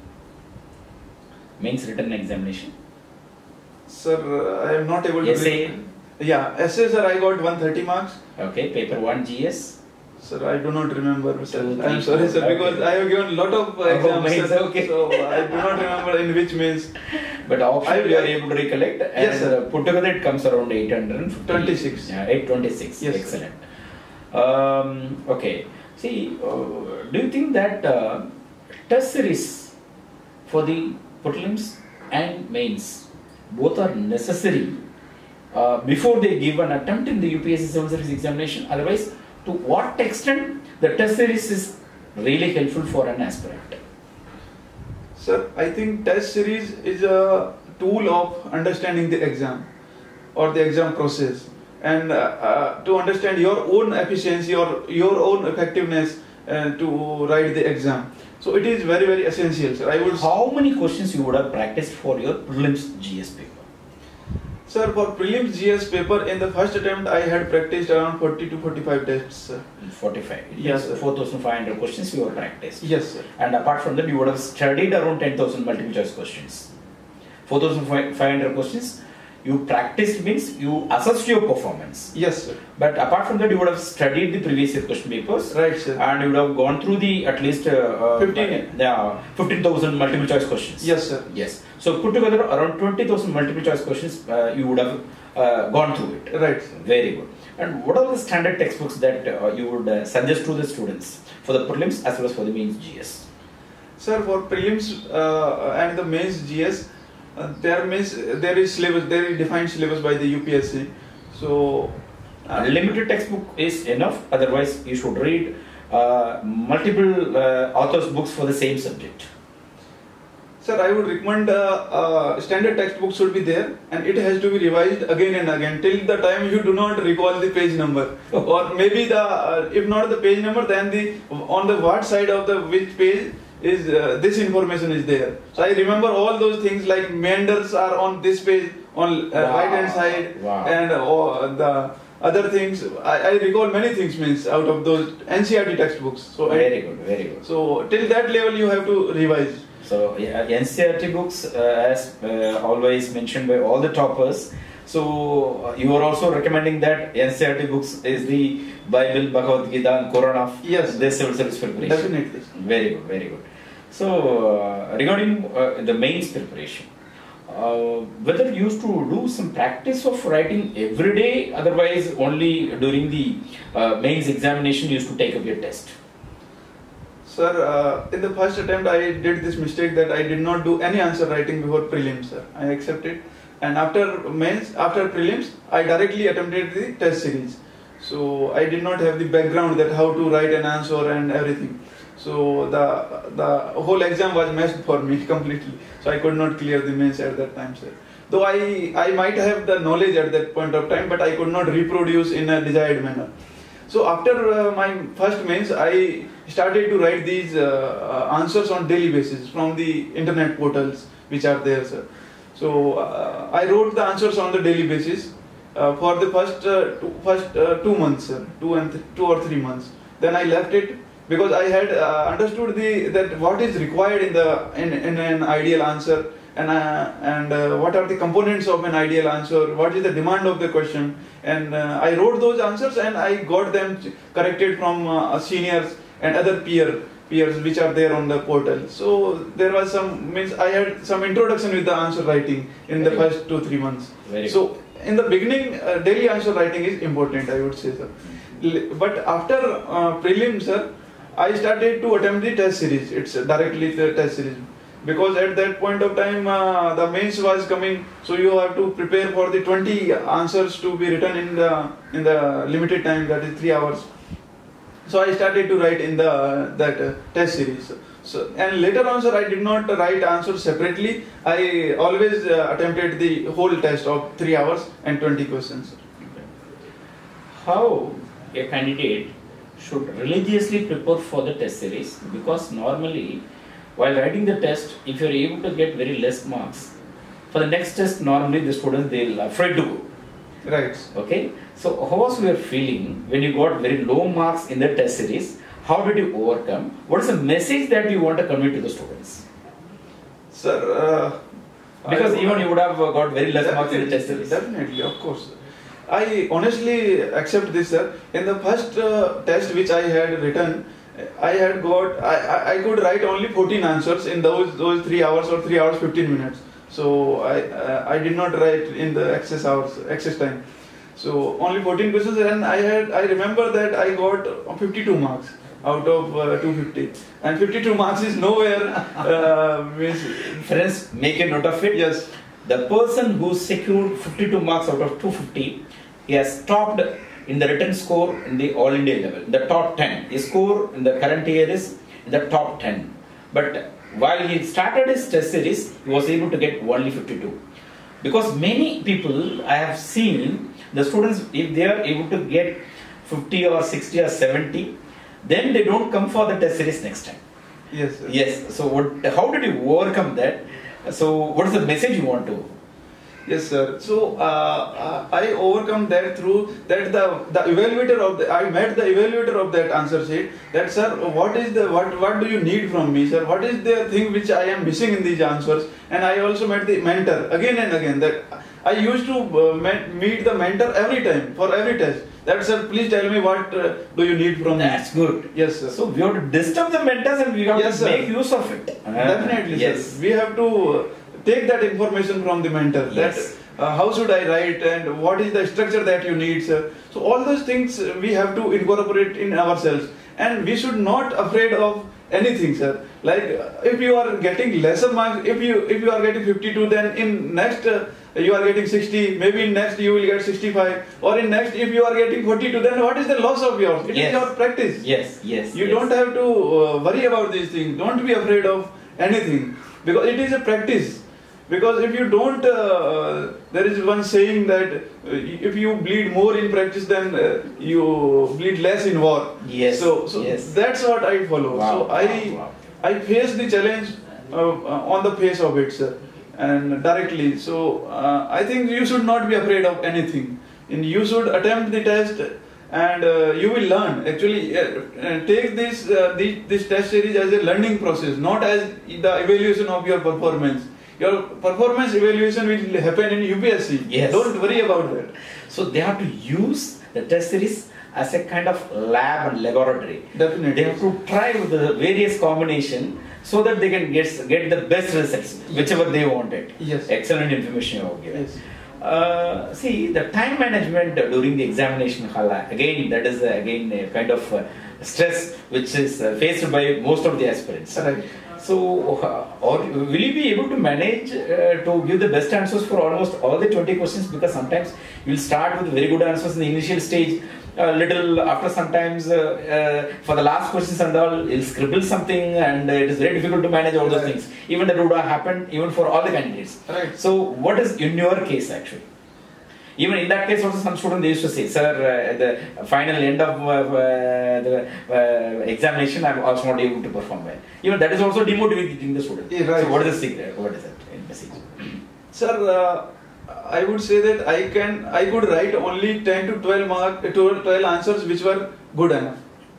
[SPEAKER 1] mains written examination?
[SPEAKER 2] Sir, uh, I am not able to.
[SPEAKER 1] Essay.
[SPEAKER 2] Yeah, essay, sir. I got one hundred thirty marks.
[SPEAKER 1] Okay, paper one G S.
[SPEAKER 2] Sir, I do not remember, sir.
[SPEAKER 1] Two,
[SPEAKER 2] I am
[SPEAKER 1] three,
[SPEAKER 2] sorry, sir,
[SPEAKER 1] okay.
[SPEAKER 2] because I have given a lot of uh, exams,
[SPEAKER 1] Oh, mains,
[SPEAKER 2] sir,
[SPEAKER 1] okay.
[SPEAKER 2] so I do not remember in which means.
[SPEAKER 1] But option
[SPEAKER 2] I-
[SPEAKER 1] you are able to recollect, and
[SPEAKER 2] Yes, sir.
[SPEAKER 1] uh, put together it comes around eight hundred fifty.
[SPEAKER 2] twenty-six.
[SPEAKER 1] Yeah, eight twenty-six.
[SPEAKER 2] Yes,
[SPEAKER 1] Excellent. Um, okay. See, uh, do you think that uh, test series for the prelims and mains both are necessary uh, before they give an attempt in the U P S C Civil Service examination? Otherwise, to what extent the test series is really helpful for an aspirant?
[SPEAKER 2] Sir, I think test series is a tool of understanding the exam or the exam process. and uh, uh, to understand your own efficiency or your own effectiveness uh, to write the exam. So it is very very essential, sir. I would.
[SPEAKER 1] How many questions you would have practiced for your prelims G S paper?
[SPEAKER 2] Sir, for prelims G S paper, in the first attempt, I had practiced around forty to forty-five tests, sir.
[SPEAKER 1] forty-five.
[SPEAKER 2] Yes, sir.
[SPEAKER 1] four thousand five hundred questions you have practiced.
[SPEAKER 2] Yes, sir.
[SPEAKER 1] And apart from that, you would have studied around ten thousand multiple choice questions. four thousand five hundred questions you practiced means you assessed your performance.
[SPEAKER 2] Yes, sir.
[SPEAKER 1] But apart from that, you would have studied the previous year question papers.
[SPEAKER 2] Right, sir.
[SPEAKER 1] And you would have gone through the at least uh,
[SPEAKER 2] fifteen.
[SPEAKER 1] Uh, fifteen thousand multiple choice questions.
[SPEAKER 2] Yes, sir.
[SPEAKER 1] Yes. So put together around twenty thousand multiple choice questions, uh, you would have uh, gone through it.
[SPEAKER 2] Right, sir.
[SPEAKER 1] Very good. And what are the standard textbooks that uh, you would uh, suggest to the students for the prelims as well as for the mains G S?
[SPEAKER 2] Sir, for prelims uh, and the mains G S, uh, there means there is syllabus, there is defined syllabus by the U P S C. So,
[SPEAKER 1] uh, limited textbook is enough. Otherwise, you should read uh, multiple uh, authors' books for the same subject.
[SPEAKER 2] Sir, I would recommend uh, uh, standard textbook should be there, and it has to be revised again and again till the time you do not recall the page number,
[SPEAKER 1] Oh.
[SPEAKER 2] or maybe the uh, if not the page number, then the on the what side of the which page is uh, this information is there. So I remember all those things like meanders are on this page on uh,
[SPEAKER 1] Wow.
[SPEAKER 2] right hand side,
[SPEAKER 1] Wow.
[SPEAKER 2] and uh, the other things. I, I recall many things means out of those N C E R T textbooks. So
[SPEAKER 1] Very
[SPEAKER 2] I,
[SPEAKER 1] good, very good.
[SPEAKER 2] so till that level you have to revise.
[SPEAKER 1] So yeah, N C E R T books, uh, as uh, always mentioned by all the toppers. So uh, you are also recommending that N C E R T books is the Bible, Bhagavad Gita, and Quran of
[SPEAKER 2] Yes.
[SPEAKER 1] this civil service preparation.
[SPEAKER 2] Definitely.
[SPEAKER 1] Very good, very good. So uh, regarding uh, the mains preparation, uh, whether you used to do some practice of writing every day, otherwise only during the uh, mains examination you used to take up your test.
[SPEAKER 2] Sir, uh, in the first attempt I did this mistake that I did not do any answer writing before prelims, sir. I accepted, and after mains, after prelims, I directly attempted the test series. So I did not have the background that how to write an answer and everything. So the the whole exam was messed for me completely. So I could not clear the mains at that time, sir. Though I I might have the knowledge at that point of time, but I could not reproduce in a desired manner. So after uh, my first mains, I started to write these uh, uh, answers on daily basis from the internet portals which are there, sir. So uh, I wrote the answers on the daily basis uh, for the first uh, two, first uh, two months, sir, two and th- two or three months. Then I left it because I had uh, understood the that what is required in the in, in an ideal answer. And, uh, and uh, what are the components of an ideal answer, what is the demand of the question, and uh, I wrote those answers and I got them corrected from uh, seniors and other peer peers which are there on the portal. So there was some, means I had some introduction with the answer writing in
[SPEAKER 1] Very
[SPEAKER 2] the
[SPEAKER 1] good.
[SPEAKER 2] first two three months.
[SPEAKER 1] Very
[SPEAKER 2] So in the beginning, uh, daily answer writing is important, I would say, sir. L- But after uh, prelims, sir, I started to attempt the test series. It's directly the test series. Because at that point of time uh, the mains was coming, so you have to prepare for the twenty answers to be written in the in the limited time, that is three hours. So I started to write in the that uh, test series. So and later on, sir, I did not write answers separately. I always uh, attempted the whole test of three hours and twenty questions.
[SPEAKER 1] How a candidate should religiously prepare for the test series? Because normally, while writing the test, if you are able to get very less marks, for the next test, normally the students they'll afraid to go.
[SPEAKER 2] Right.
[SPEAKER 1] Okay, so how was your feeling when you got very low marks in the test series? How did you overcome? What is the message that you want to convey to the students?
[SPEAKER 2] Sir, uh,
[SPEAKER 1] Because
[SPEAKER 2] I-
[SPEAKER 1] even you would have uh, got very less marks in the test
[SPEAKER 2] Definitely,
[SPEAKER 1] series.
[SPEAKER 2] Definitely, of course. I honestly accept this, sir. In the first uh, test which I had written, I had got, I, I, I could write only fourteen answers in those those three hours or three hours fifteen minutes. So I uh, I did not write in the excess hours, excess time. So only fourteen questions, and I had I remember that I got fifty-two marks out of uh, two hundred fifty, and fifty-two marks is nowhere. Uh, means,
[SPEAKER 1] Friends, make a note of it.
[SPEAKER 2] yes.
[SPEAKER 1] The person who secured fifty-two marks out of two hundred fifty, he has topped in the written score in the all India level, the top ten. His score in the current year is in the top ten. But while he started his test series, he was able to get only fifty-two. Because many people I have seen The students, if they are able to get fifty or sixty or seventy, then they don't come for the test series next time.
[SPEAKER 2] Yes, sir.
[SPEAKER 1] Yes. So what? How did you overcome that? So what is the message you want to?
[SPEAKER 2] Yes, sir. So uh, I overcome that through that the the evaluator of the I met the evaluator of that answer sheet. That, sir, what is the what what do you need from me, sir? What is the thing which I am missing in these answers? And I also met the mentor again and again. That I used to uh, met, meet the mentor every time for every test. That, sir, please tell me what uh, do you need from
[SPEAKER 1] That's
[SPEAKER 2] me?
[SPEAKER 1] good.
[SPEAKER 2] Yes, sir.
[SPEAKER 1] So we have to disturb the mentors and we have
[SPEAKER 2] Yes,
[SPEAKER 1] to
[SPEAKER 2] sir.
[SPEAKER 1] make use of it. Uh,
[SPEAKER 2] Definitely,
[SPEAKER 1] yes.
[SPEAKER 2] sir. We have to uh, take that information from the mentor.
[SPEAKER 1] Yes.
[SPEAKER 2] That uh, how should I write and what is the structure that you need, sir. So all those things uh, we have to incorporate in ourselves, and we should not afraid of anything, sir. Like uh, if you are getting lesser marks, if you if you are getting fifty-two, then in next uh, you are getting sixty, maybe in next you will get sixty-five, or in next if you are getting forty-two, then what is the loss of yours? It
[SPEAKER 1] Yes.
[SPEAKER 2] is your practice.
[SPEAKER 1] Yes, yes.
[SPEAKER 2] You
[SPEAKER 1] yes.
[SPEAKER 2] don't have to uh, worry about these things. Don't be afraid of anything, because it is a practice. Because if you don't, uh, there is one saying that uh, if you bleed more in practice, then uh, you bleed less in war.
[SPEAKER 1] Yes,
[SPEAKER 2] So, so
[SPEAKER 1] yes.
[SPEAKER 2] that's what I follow.
[SPEAKER 1] Wow,
[SPEAKER 2] so
[SPEAKER 1] wow,
[SPEAKER 2] I,
[SPEAKER 1] wow.
[SPEAKER 2] I face the challenge uh, uh, on the face of it, sir, and directly. So uh, I think you should not be afraid of anything, and you should attempt the test. And uh, you will learn. Actually, uh, uh, take this uh, the, this test series as a learning process, not as the evaluation of your performance. Your performance evaluation will happen in U P S C.
[SPEAKER 1] Yes.
[SPEAKER 2] Don't worry about that.
[SPEAKER 1] So they have to use the test series as a kind of lab and laboratory.
[SPEAKER 2] Definitely.
[SPEAKER 1] They have to try with the various combination so that they can get get the best results, whichever they wanted.
[SPEAKER 2] Yes.
[SPEAKER 1] Excellent information you have given.
[SPEAKER 2] Yes.
[SPEAKER 1] Uh, see, the time management during the examination hall, again, that is uh, again a kind of uh, stress which is uh, faced by most of the aspirants.
[SPEAKER 2] Right.
[SPEAKER 1] So, uh, or will you be able to manage uh, to give the best answers for almost all the twenty questions? Because sometimes you will start with very good answers in the initial stage. A little after sometimes uh, uh, for the last questions and all, you'll scribble something, and uh, it is very difficult to manage all those
[SPEAKER 2] Right.
[SPEAKER 1] things. Even that would have happened even for all the candidates.
[SPEAKER 2] Right.
[SPEAKER 1] So, what is in your case actually? Even in that case, also some students they used to say, "Sir, uh, at the final end of uh, uh, the uh, examination, I was not able to perform well." Even that is also demotivating the student.
[SPEAKER 2] Yeah, right.
[SPEAKER 1] So, what is the secret? What is that message?
[SPEAKER 2] Sir, uh, I would say that I can I could write only ten to twelve mark twelve, twelve answers which were good enough,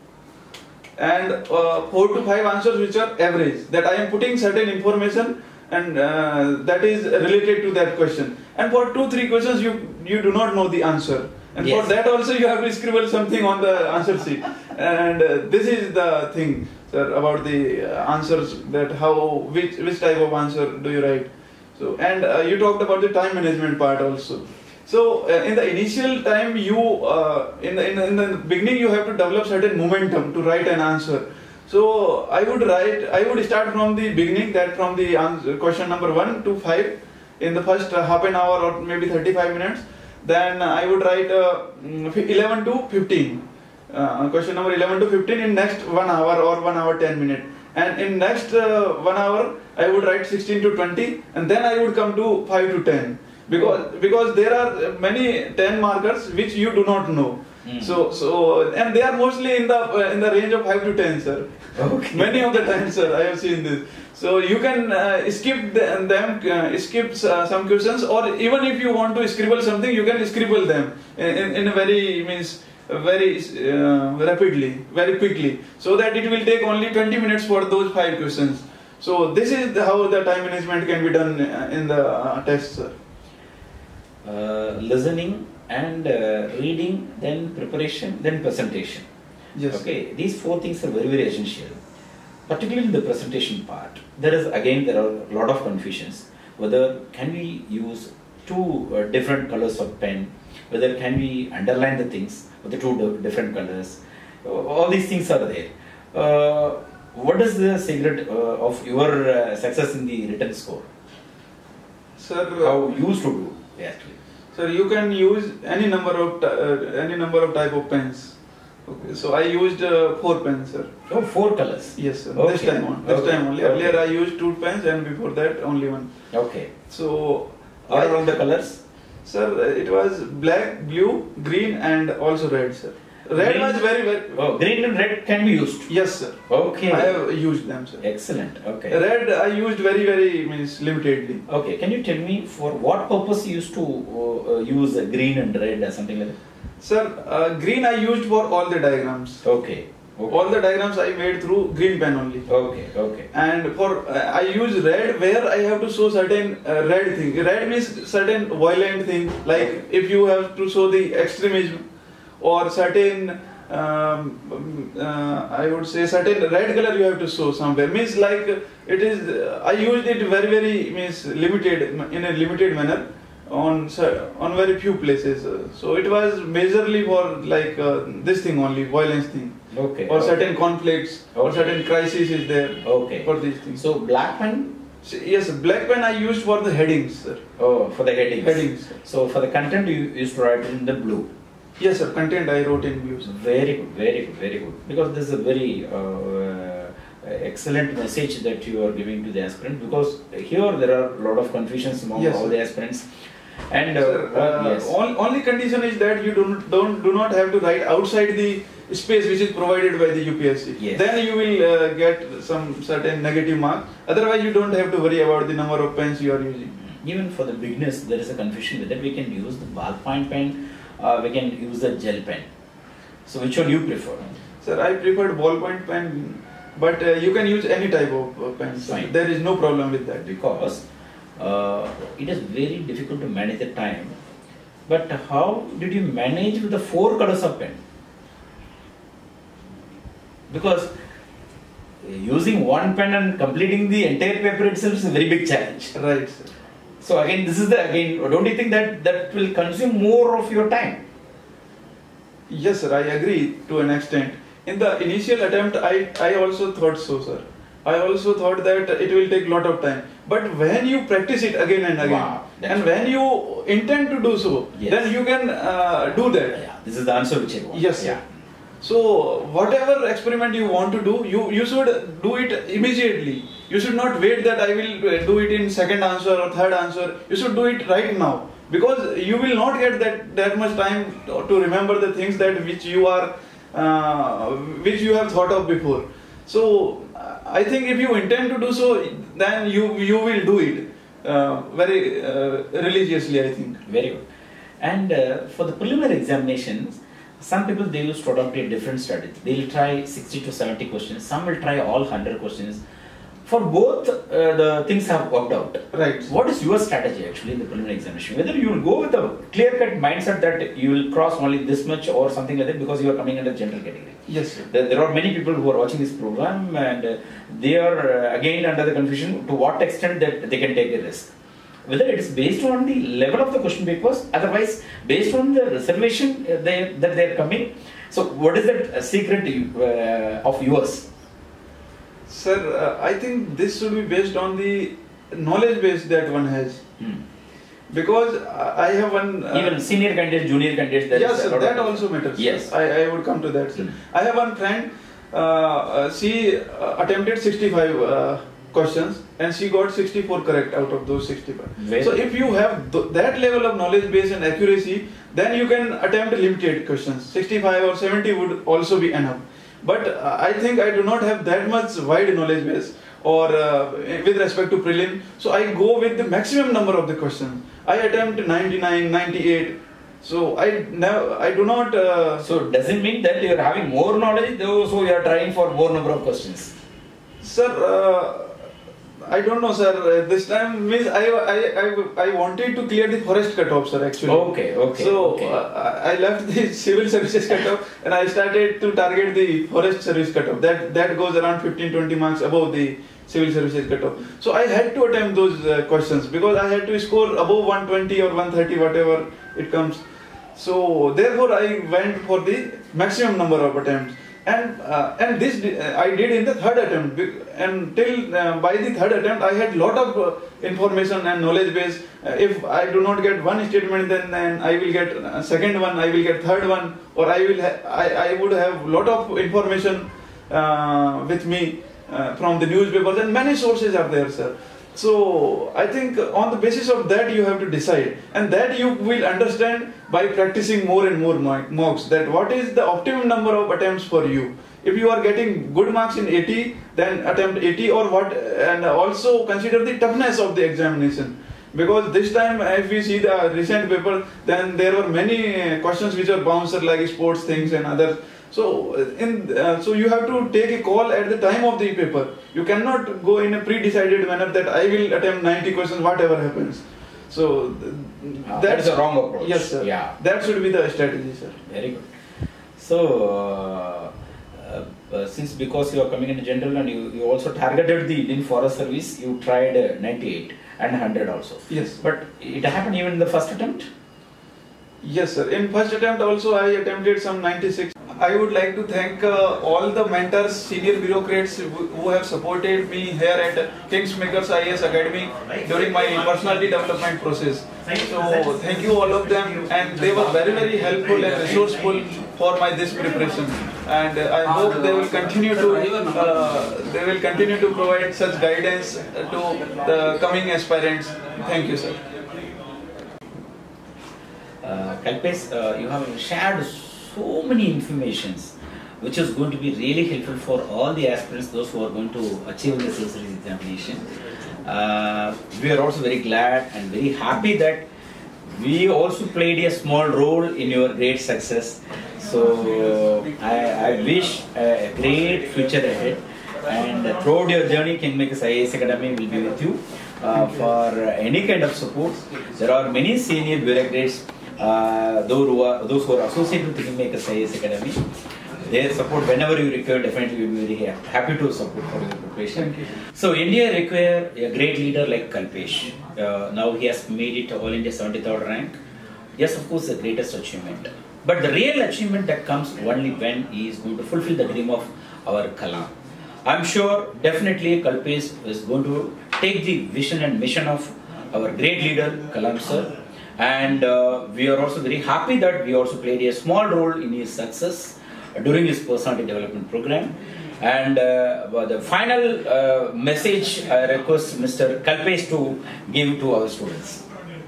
[SPEAKER 2] and uh, four to five answers which are average. That I am putting certain information and uh, that is related to that question. And for two three questions you you do not know the answer, and
[SPEAKER 1] Yes.
[SPEAKER 2] for that also you have to scribble something on the answer sheet. And uh, this is the thing, sir, about the uh, answers, that how which which type of answer do you write. So, and uh, you talked about the time management part also. So uh, in the initial time, you uh, in, the, in the in the beginning you have to develop certain momentum to write an answer. So I would write, I would start from the beginning, that from the answer, question number one to five in the first uh, half an hour or maybe thirty-five minutes. Then I would write uh, eleven to fifteen. Uh, question number eleven to fifteen in next one hour or one hour ten minutes. And in next uh, one hour, I would write sixteen to twenty, and then I would come to five to ten. Because, because there are many ten markers which you do not know. Mm. So, so, and they are mostly in the uh, in the range of five to ten, sir.
[SPEAKER 1] Okay.
[SPEAKER 2] Many of the times, sir, I have seen this. So you can uh, skip the, them, uh, skip uh, some questions, or even if you want to scribble something, you can scribble them in, in, in a very means very uh, rapidly, very quickly, so that it will take only twenty minutes for those five questions. So this is the, how the time management can be done in the uh, test, sir.
[SPEAKER 1] Uh, listening and uh, reading, then preparation, then presentation.
[SPEAKER 2] Yes.
[SPEAKER 1] Okay, these four things are very very essential. Particularly in the presentation part, there is again there are a lot of confusions. Whether can we use two uh, different colors of pen? Whether can we underline the things with the two different colors? Uh, all these things are there. Uh, what is the secret uh, of your uh, success in the written score?
[SPEAKER 2] Sir,
[SPEAKER 1] How you used to do actually?
[SPEAKER 2] Sir, you can use any number of uh, any number of type of pens. Okay, so I used uh, four pens, sir.
[SPEAKER 1] Oh, four colors.
[SPEAKER 2] Yes, sir.
[SPEAKER 1] Okay.
[SPEAKER 2] This time on. This
[SPEAKER 1] Okay.
[SPEAKER 2] time only.
[SPEAKER 1] Okay.
[SPEAKER 2] Earlier I used two pens, and before that only one.
[SPEAKER 1] Okay.
[SPEAKER 2] So
[SPEAKER 1] What
[SPEAKER 2] I-
[SPEAKER 1] are all the colors?
[SPEAKER 2] Sir, it was black, blue, green, and also red, sir. Red
[SPEAKER 1] Green-
[SPEAKER 2] was very, very.
[SPEAKER 1] Oh, green and red can be used.
[SPEAKER 2] Yes, sir.
[SPEAKER 1] Okay.
[SPEAKER 2] I have used them, sir.
[SPEAKER 1] Excellent. Okay.
[SPEAKER 2] Red I used very, very means limitedly.
[SPEAKER 1] Okay. Can you tell me for what purpose you used to uh, uh, use uh, green and red or something like that?
[SPEAKER 2] Sir, uh, green I used for all the diagrams.
[SPEAKER 1] Okay. Okay.
[SPEAKER 2] All the diagrams I made through green pen only.
[SPEAKER 1] Okay. Okay.
[SPEAKER 2] And for uh, I use red where I have to show certain uh, red thing. Red means certain violent thing. Like if you have to show the extremism or certain, um, uh, I would say certain red color you have to show somewhere. Means like it is. Uh, I used it very very means limited in a limited manner on cer- on very few places. Uh, so it was majorly for like uh, this thing only, violence thing.
[SPEAKER 1] Okay.
[SPEAKER 2] Or
[SPEAKER 1] okay.
[SPEAKER 2] certain conflicts or
[SPEAKER 1] Okay.
[SPEAKER 2] certain crisis is there
[SPEAKER 1] Okay.
[SPEAKER 2] for these things.
[SPEAKER 1] So black pen.
[SPEAKER 2] So, yes, black pen I used for the headings, sir.
[SPEAKER 1] Oh, for the headings.
[SPEAKER 2] Headings. Sir.
[SPEAKER 1] So for the content you used to write in the blue.
[SPEAKER 2] Yes, sir. Content I wrote in blue, sir.
[SPEAKER 1] Very good, very good, very good. Because this is a very uh, uh, excellent message that you are giving to the aspirant. Because here there are a lot of confusions among
[SPEAKER 2] Yes,
[SPEAKER 1] all
[SPEAKER 2] sir.
[SPEAKER 1] the aspirants. And uh,
[SPEAKER 2] Sir, uh,
[SPEAKER 1] yes,
[SPEAKER 2] on- only condition is that you don't don't do not have to write outside the space which is provided by the U P S C.
[SPEAKER 1] Yes.
[SPEAKER 2] Then you will uh, get some certain negative mark. Otherwise, you don't have to worry about the number of pens you are using.
[SPEAKER 1] even for the beginners, there is a confusion with that. We can use the ballpoint pen, uh, we can use the gel pen. So which one you prefer?
[SPEAKER 2] Sir, I preferred ballpoint pen, but uh, you can use any type of uh, pen. sir.
[SPEAKER 1] Fine.
[SPEAKER 2] There is no problem with that.
[SPEAKER 1] Because uh, it is very difficult to manage the time. But how did you manage with the four colors of pen? Because using one pen and completing the entire paper itself is a very big challenge.
[SPEAKER 2] Right, sir.
[SPEAKER 1] So again, this is the again. Don't you think that that will consume more of your time?
[SPEAKER 2] Yes, sir, I agree to an extent. In the initial attempt, I, I also thought so, sir. I also thought that it will take lot of time. But when you practice it again and again,
[SPEAKER 1] Wow, that's
[SPEAKER 2] and when you intend to do so,
[SPEAKER 1] Yes.
[SPEAKER 2] then you can uh, do that.
[SPEAKER 1] Yeah, this is the answer which I want.
[SPEAKER 2] Yes, sir.
[SPEAKER 1] Yeah.
[SPEAKER 2] So whatever experiment you want to do, you, you should do it immediately. You should not wait that I will uh, do it in second answer or third answer. You should do it right now. Because you will not get that, that much time to to remember the things that which you are uh, which you have thought of before. So uh, I think if you intend to do so, then you you will do it uh, very uh, religiously, I think.
[SPEAKER 1] Very good. And uh, for the preliminary examinations, some people they used to adopt a different strategy. They will try sixty to seventy questions. Some will try all one hundred questions. For both, uh, the things have worked out.
[SPEAKER 2] Right.
[SPEAKER 1] What is your strategy actually in the preliminary examination? Whether you will go with a clear-cut mindset that you will cross only this much or something like that because you are coming under general category.
[SPEAKER 2] Yes, sir.
[SPEAKER 1] There, there are many people who are watching this program and uh, they are uh, again under the confusion to what extent that they can take a risk. Whether it is based on the level of the question papers, otherwise based on the reservation uh, they, that they are coming. So what is that uh, secret uh, of yours?
[SPEAKER 2] Sir, uh, I think this should be based on the knowledge base that one has.
[SPEAKER 1] Hmm.
[SPEAKER 2] Because I have one. Uh,
[SPEAKER 1] Even senior candidates, junior candidates. there
[SPEAKER 2] yes,
[SPEAKER 1] is a
[SPEAKER 2] sir,
[SPEAKER 1] lot
[SPEAKER 2] that
[SPEAKER 1] of-
[SPEAKER 2] also matters. sir.
[SPEAKER 1] Yes.
[SPEAKER 2] I, I would come to that. Sir.
[SPEAKER 1] Hmm.
[SPEAKER 2] I have one friend. Uh, uh, she uh, attempted sixty-five uh, questions and she got sixty-four correct out of those sixty-five.
[SPEAKER 1] Very
[SPEAKER 2] so
[SPEAKER 1] good.
[SPEAKER 2] if you have th- that level of knowledge base and accuracy, then you can attempt limited questions. sixty-five or seventy would also be enough. But uh, I think I do not have that much wide knowledge base or uh, with respect to prelim. So I go with the maximum number of the questions. I attempt ninety-nine, ninety-eight. So I never, I do not. Uh,
[SPEAKER 1] So does it mean that you are having more knowledge, though, so you are trying for more number of questions?
[SPEAKER 2] Sir, uh, I don't know, sir. Uh, This time means I, I, I, I wanted to clear the forest cutoff, sir. Actually.
[SPEAKER 1] Okay, okay.
[SPEAKER 2] So
[SPEAKER 1] okay.
[SPEAKER 2] uh, I left the civil services cutoff and I started to target the forest service cutoff. That that goes around fifteen, twenty marks above the civil services cutoff. So I had to attempt those uh, questions because I had to score above one twenty or one thirty, whatever it comes. So therefore I went for the maximum number of attempts. And uh, and this di- uh, I did in the third attempt. Be- And till uh, by the third attempt, I had lot of uh, information and knowledge base. Uh, if I do not get one statement, then, then I will get uh, second one, I will get third one, or I will ha- I, I would have lot of information uh, with me uh, from the newspapers, and many sources are there, sir. So I think on the basis of that you have to decide, and that you will understand by practicing more and more mocks, that what is the optimum number of attempts for you. If you are getting good marks in eighty, then attempt eighty or what, and also consider the toughness of the examination. Because this time, if we see the recent paper, then there were many questions which are bouncer like sports things and others. So, in uh, so you have to take a call at the time of the paper. You cannot go in a pre-decided manner that I will attempt ninety questions, whatever happens. So
[SPEAKER 1] uh, that is a wrong approach.
[SPEAKER 2] Yes, sir.
[SPEAKER 1] Yeah,
[SPEAKER 2] that should be the strategy, sir.
[SPEAKER 1] Very good. So, uh, uh, uh, since because you are coming in general and you, you also targeted the Indian Forest Service, you tried uh, ninety-eight and one hundred also.
[SPEAKER 2] Yes.
[SPEAKER 1] But it happened even in the first attempt?
[SPEAKER 2] Yes, sir. In first attempt also I attempted some ninety-six. I would like to thank uh, all the mentors, senior bureaucrats who, who have supported me here at King's Makers I A S Academy during my personality development process. So thank you all of them, and they were very very helpful and resourceful for my this preparation. And uh, I hope they will continue to uh, they will continue to provide such guidance to the coming aspirants. Thank you, sir.
[SPEAKER 1] Uh, Kalpesh, uh, you have shared so many informations which is going to be really helpful for all the aspirants, those who are going to achieve the civil service examination. Uh, we are also very glad and very happy that we also played a small role in your great success. So I, I wish a great future ahead, and throughout your journey, Kingmakers I A S Academy will be with you uh, for any kind of support. There are many senior bureaucrats, uh, those, who are, those who are associated with Kingmakers I A S Academy. Their support whenever you require, definitely we will be very happy to support for your preparation. So India require a great leader like Kalpesh. Uh, now he has made it All India seventy-third rank. Yes, of course, the greatest achievement. But the real achievement that comes only when he is going to fulfill the dream of our Kalam. I'm sure definitely Kalpesh is going to take the vision and mission of our great leader Kalam sir. And uh, we are also very happy that we also played a small role in his success during his personality development program. And uh, the final uh, message I request Mister Kalpesh to give to our students.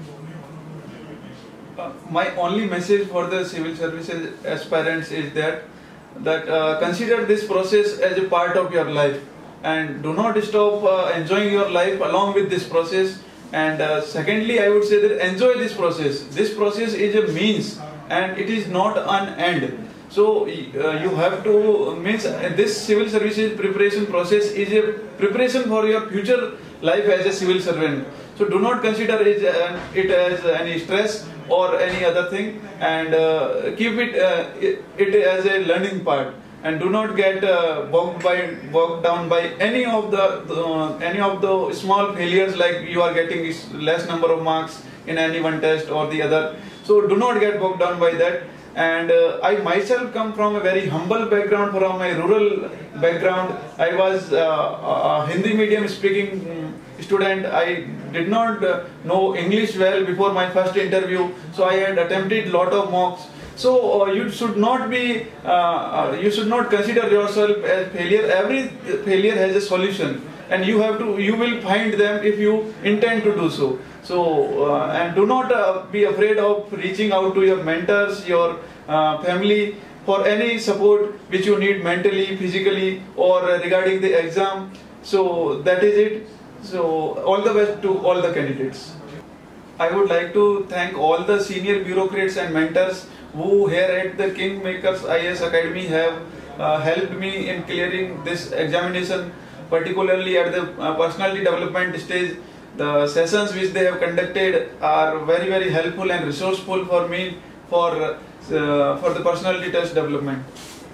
[SPEAKER 2] Uh, my only message for the civil services aspirants is that that uh, consider this process as a part of your life, and do not stop uh, enjoying your life along with this process. And uh, secondly, I would say that enjoy this process. This process is a means and it is not an end. So uh, you have to, means uh, this civil services preparation process is a preparation for your future life as a civil servant. So do not consider it, uh, it as any stress or any other thing, and uh, keep it, uh, it it as a learning part, and do not get uh, bogged by bogged down by any of the uh, any of the small failures, like you are getting less number of marks in any one test or the other. So do not get bogged down by that. And uh, I myself come from a very humble background, from a rural background. I was uh, a Hindi medium speaking student. I did not uh, know English well before my first interview, so I had attempted lot of mocks. So uh, you should not be, uh, uh, you should not consider yourself as failure. Every failure has a solution, and you have to, you will find them if you intend to do so. So, uh, and do not uh, be afraid of reaching out to your mentors, your uh, family for any support which you need mentally, physically, or uh, regarding the exam. So that is it. So all the best to all the candidates. I would like to thank all the senior bureaucrats and mentors who here at the Kingmakers I A S Academy have uh, helped me in clearing this examination, particularly at the uh, personality development stage. The sessions which they have conducted are very very helpful and resourceful for me for uh, for the personality test development.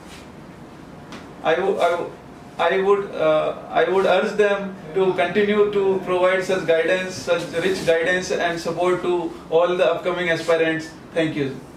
[SPEAKER 2] I, I, I would uh, I would urge them to continue to provide such guidance, such rich guidance and support to all the upcoming aspirants. Thank you.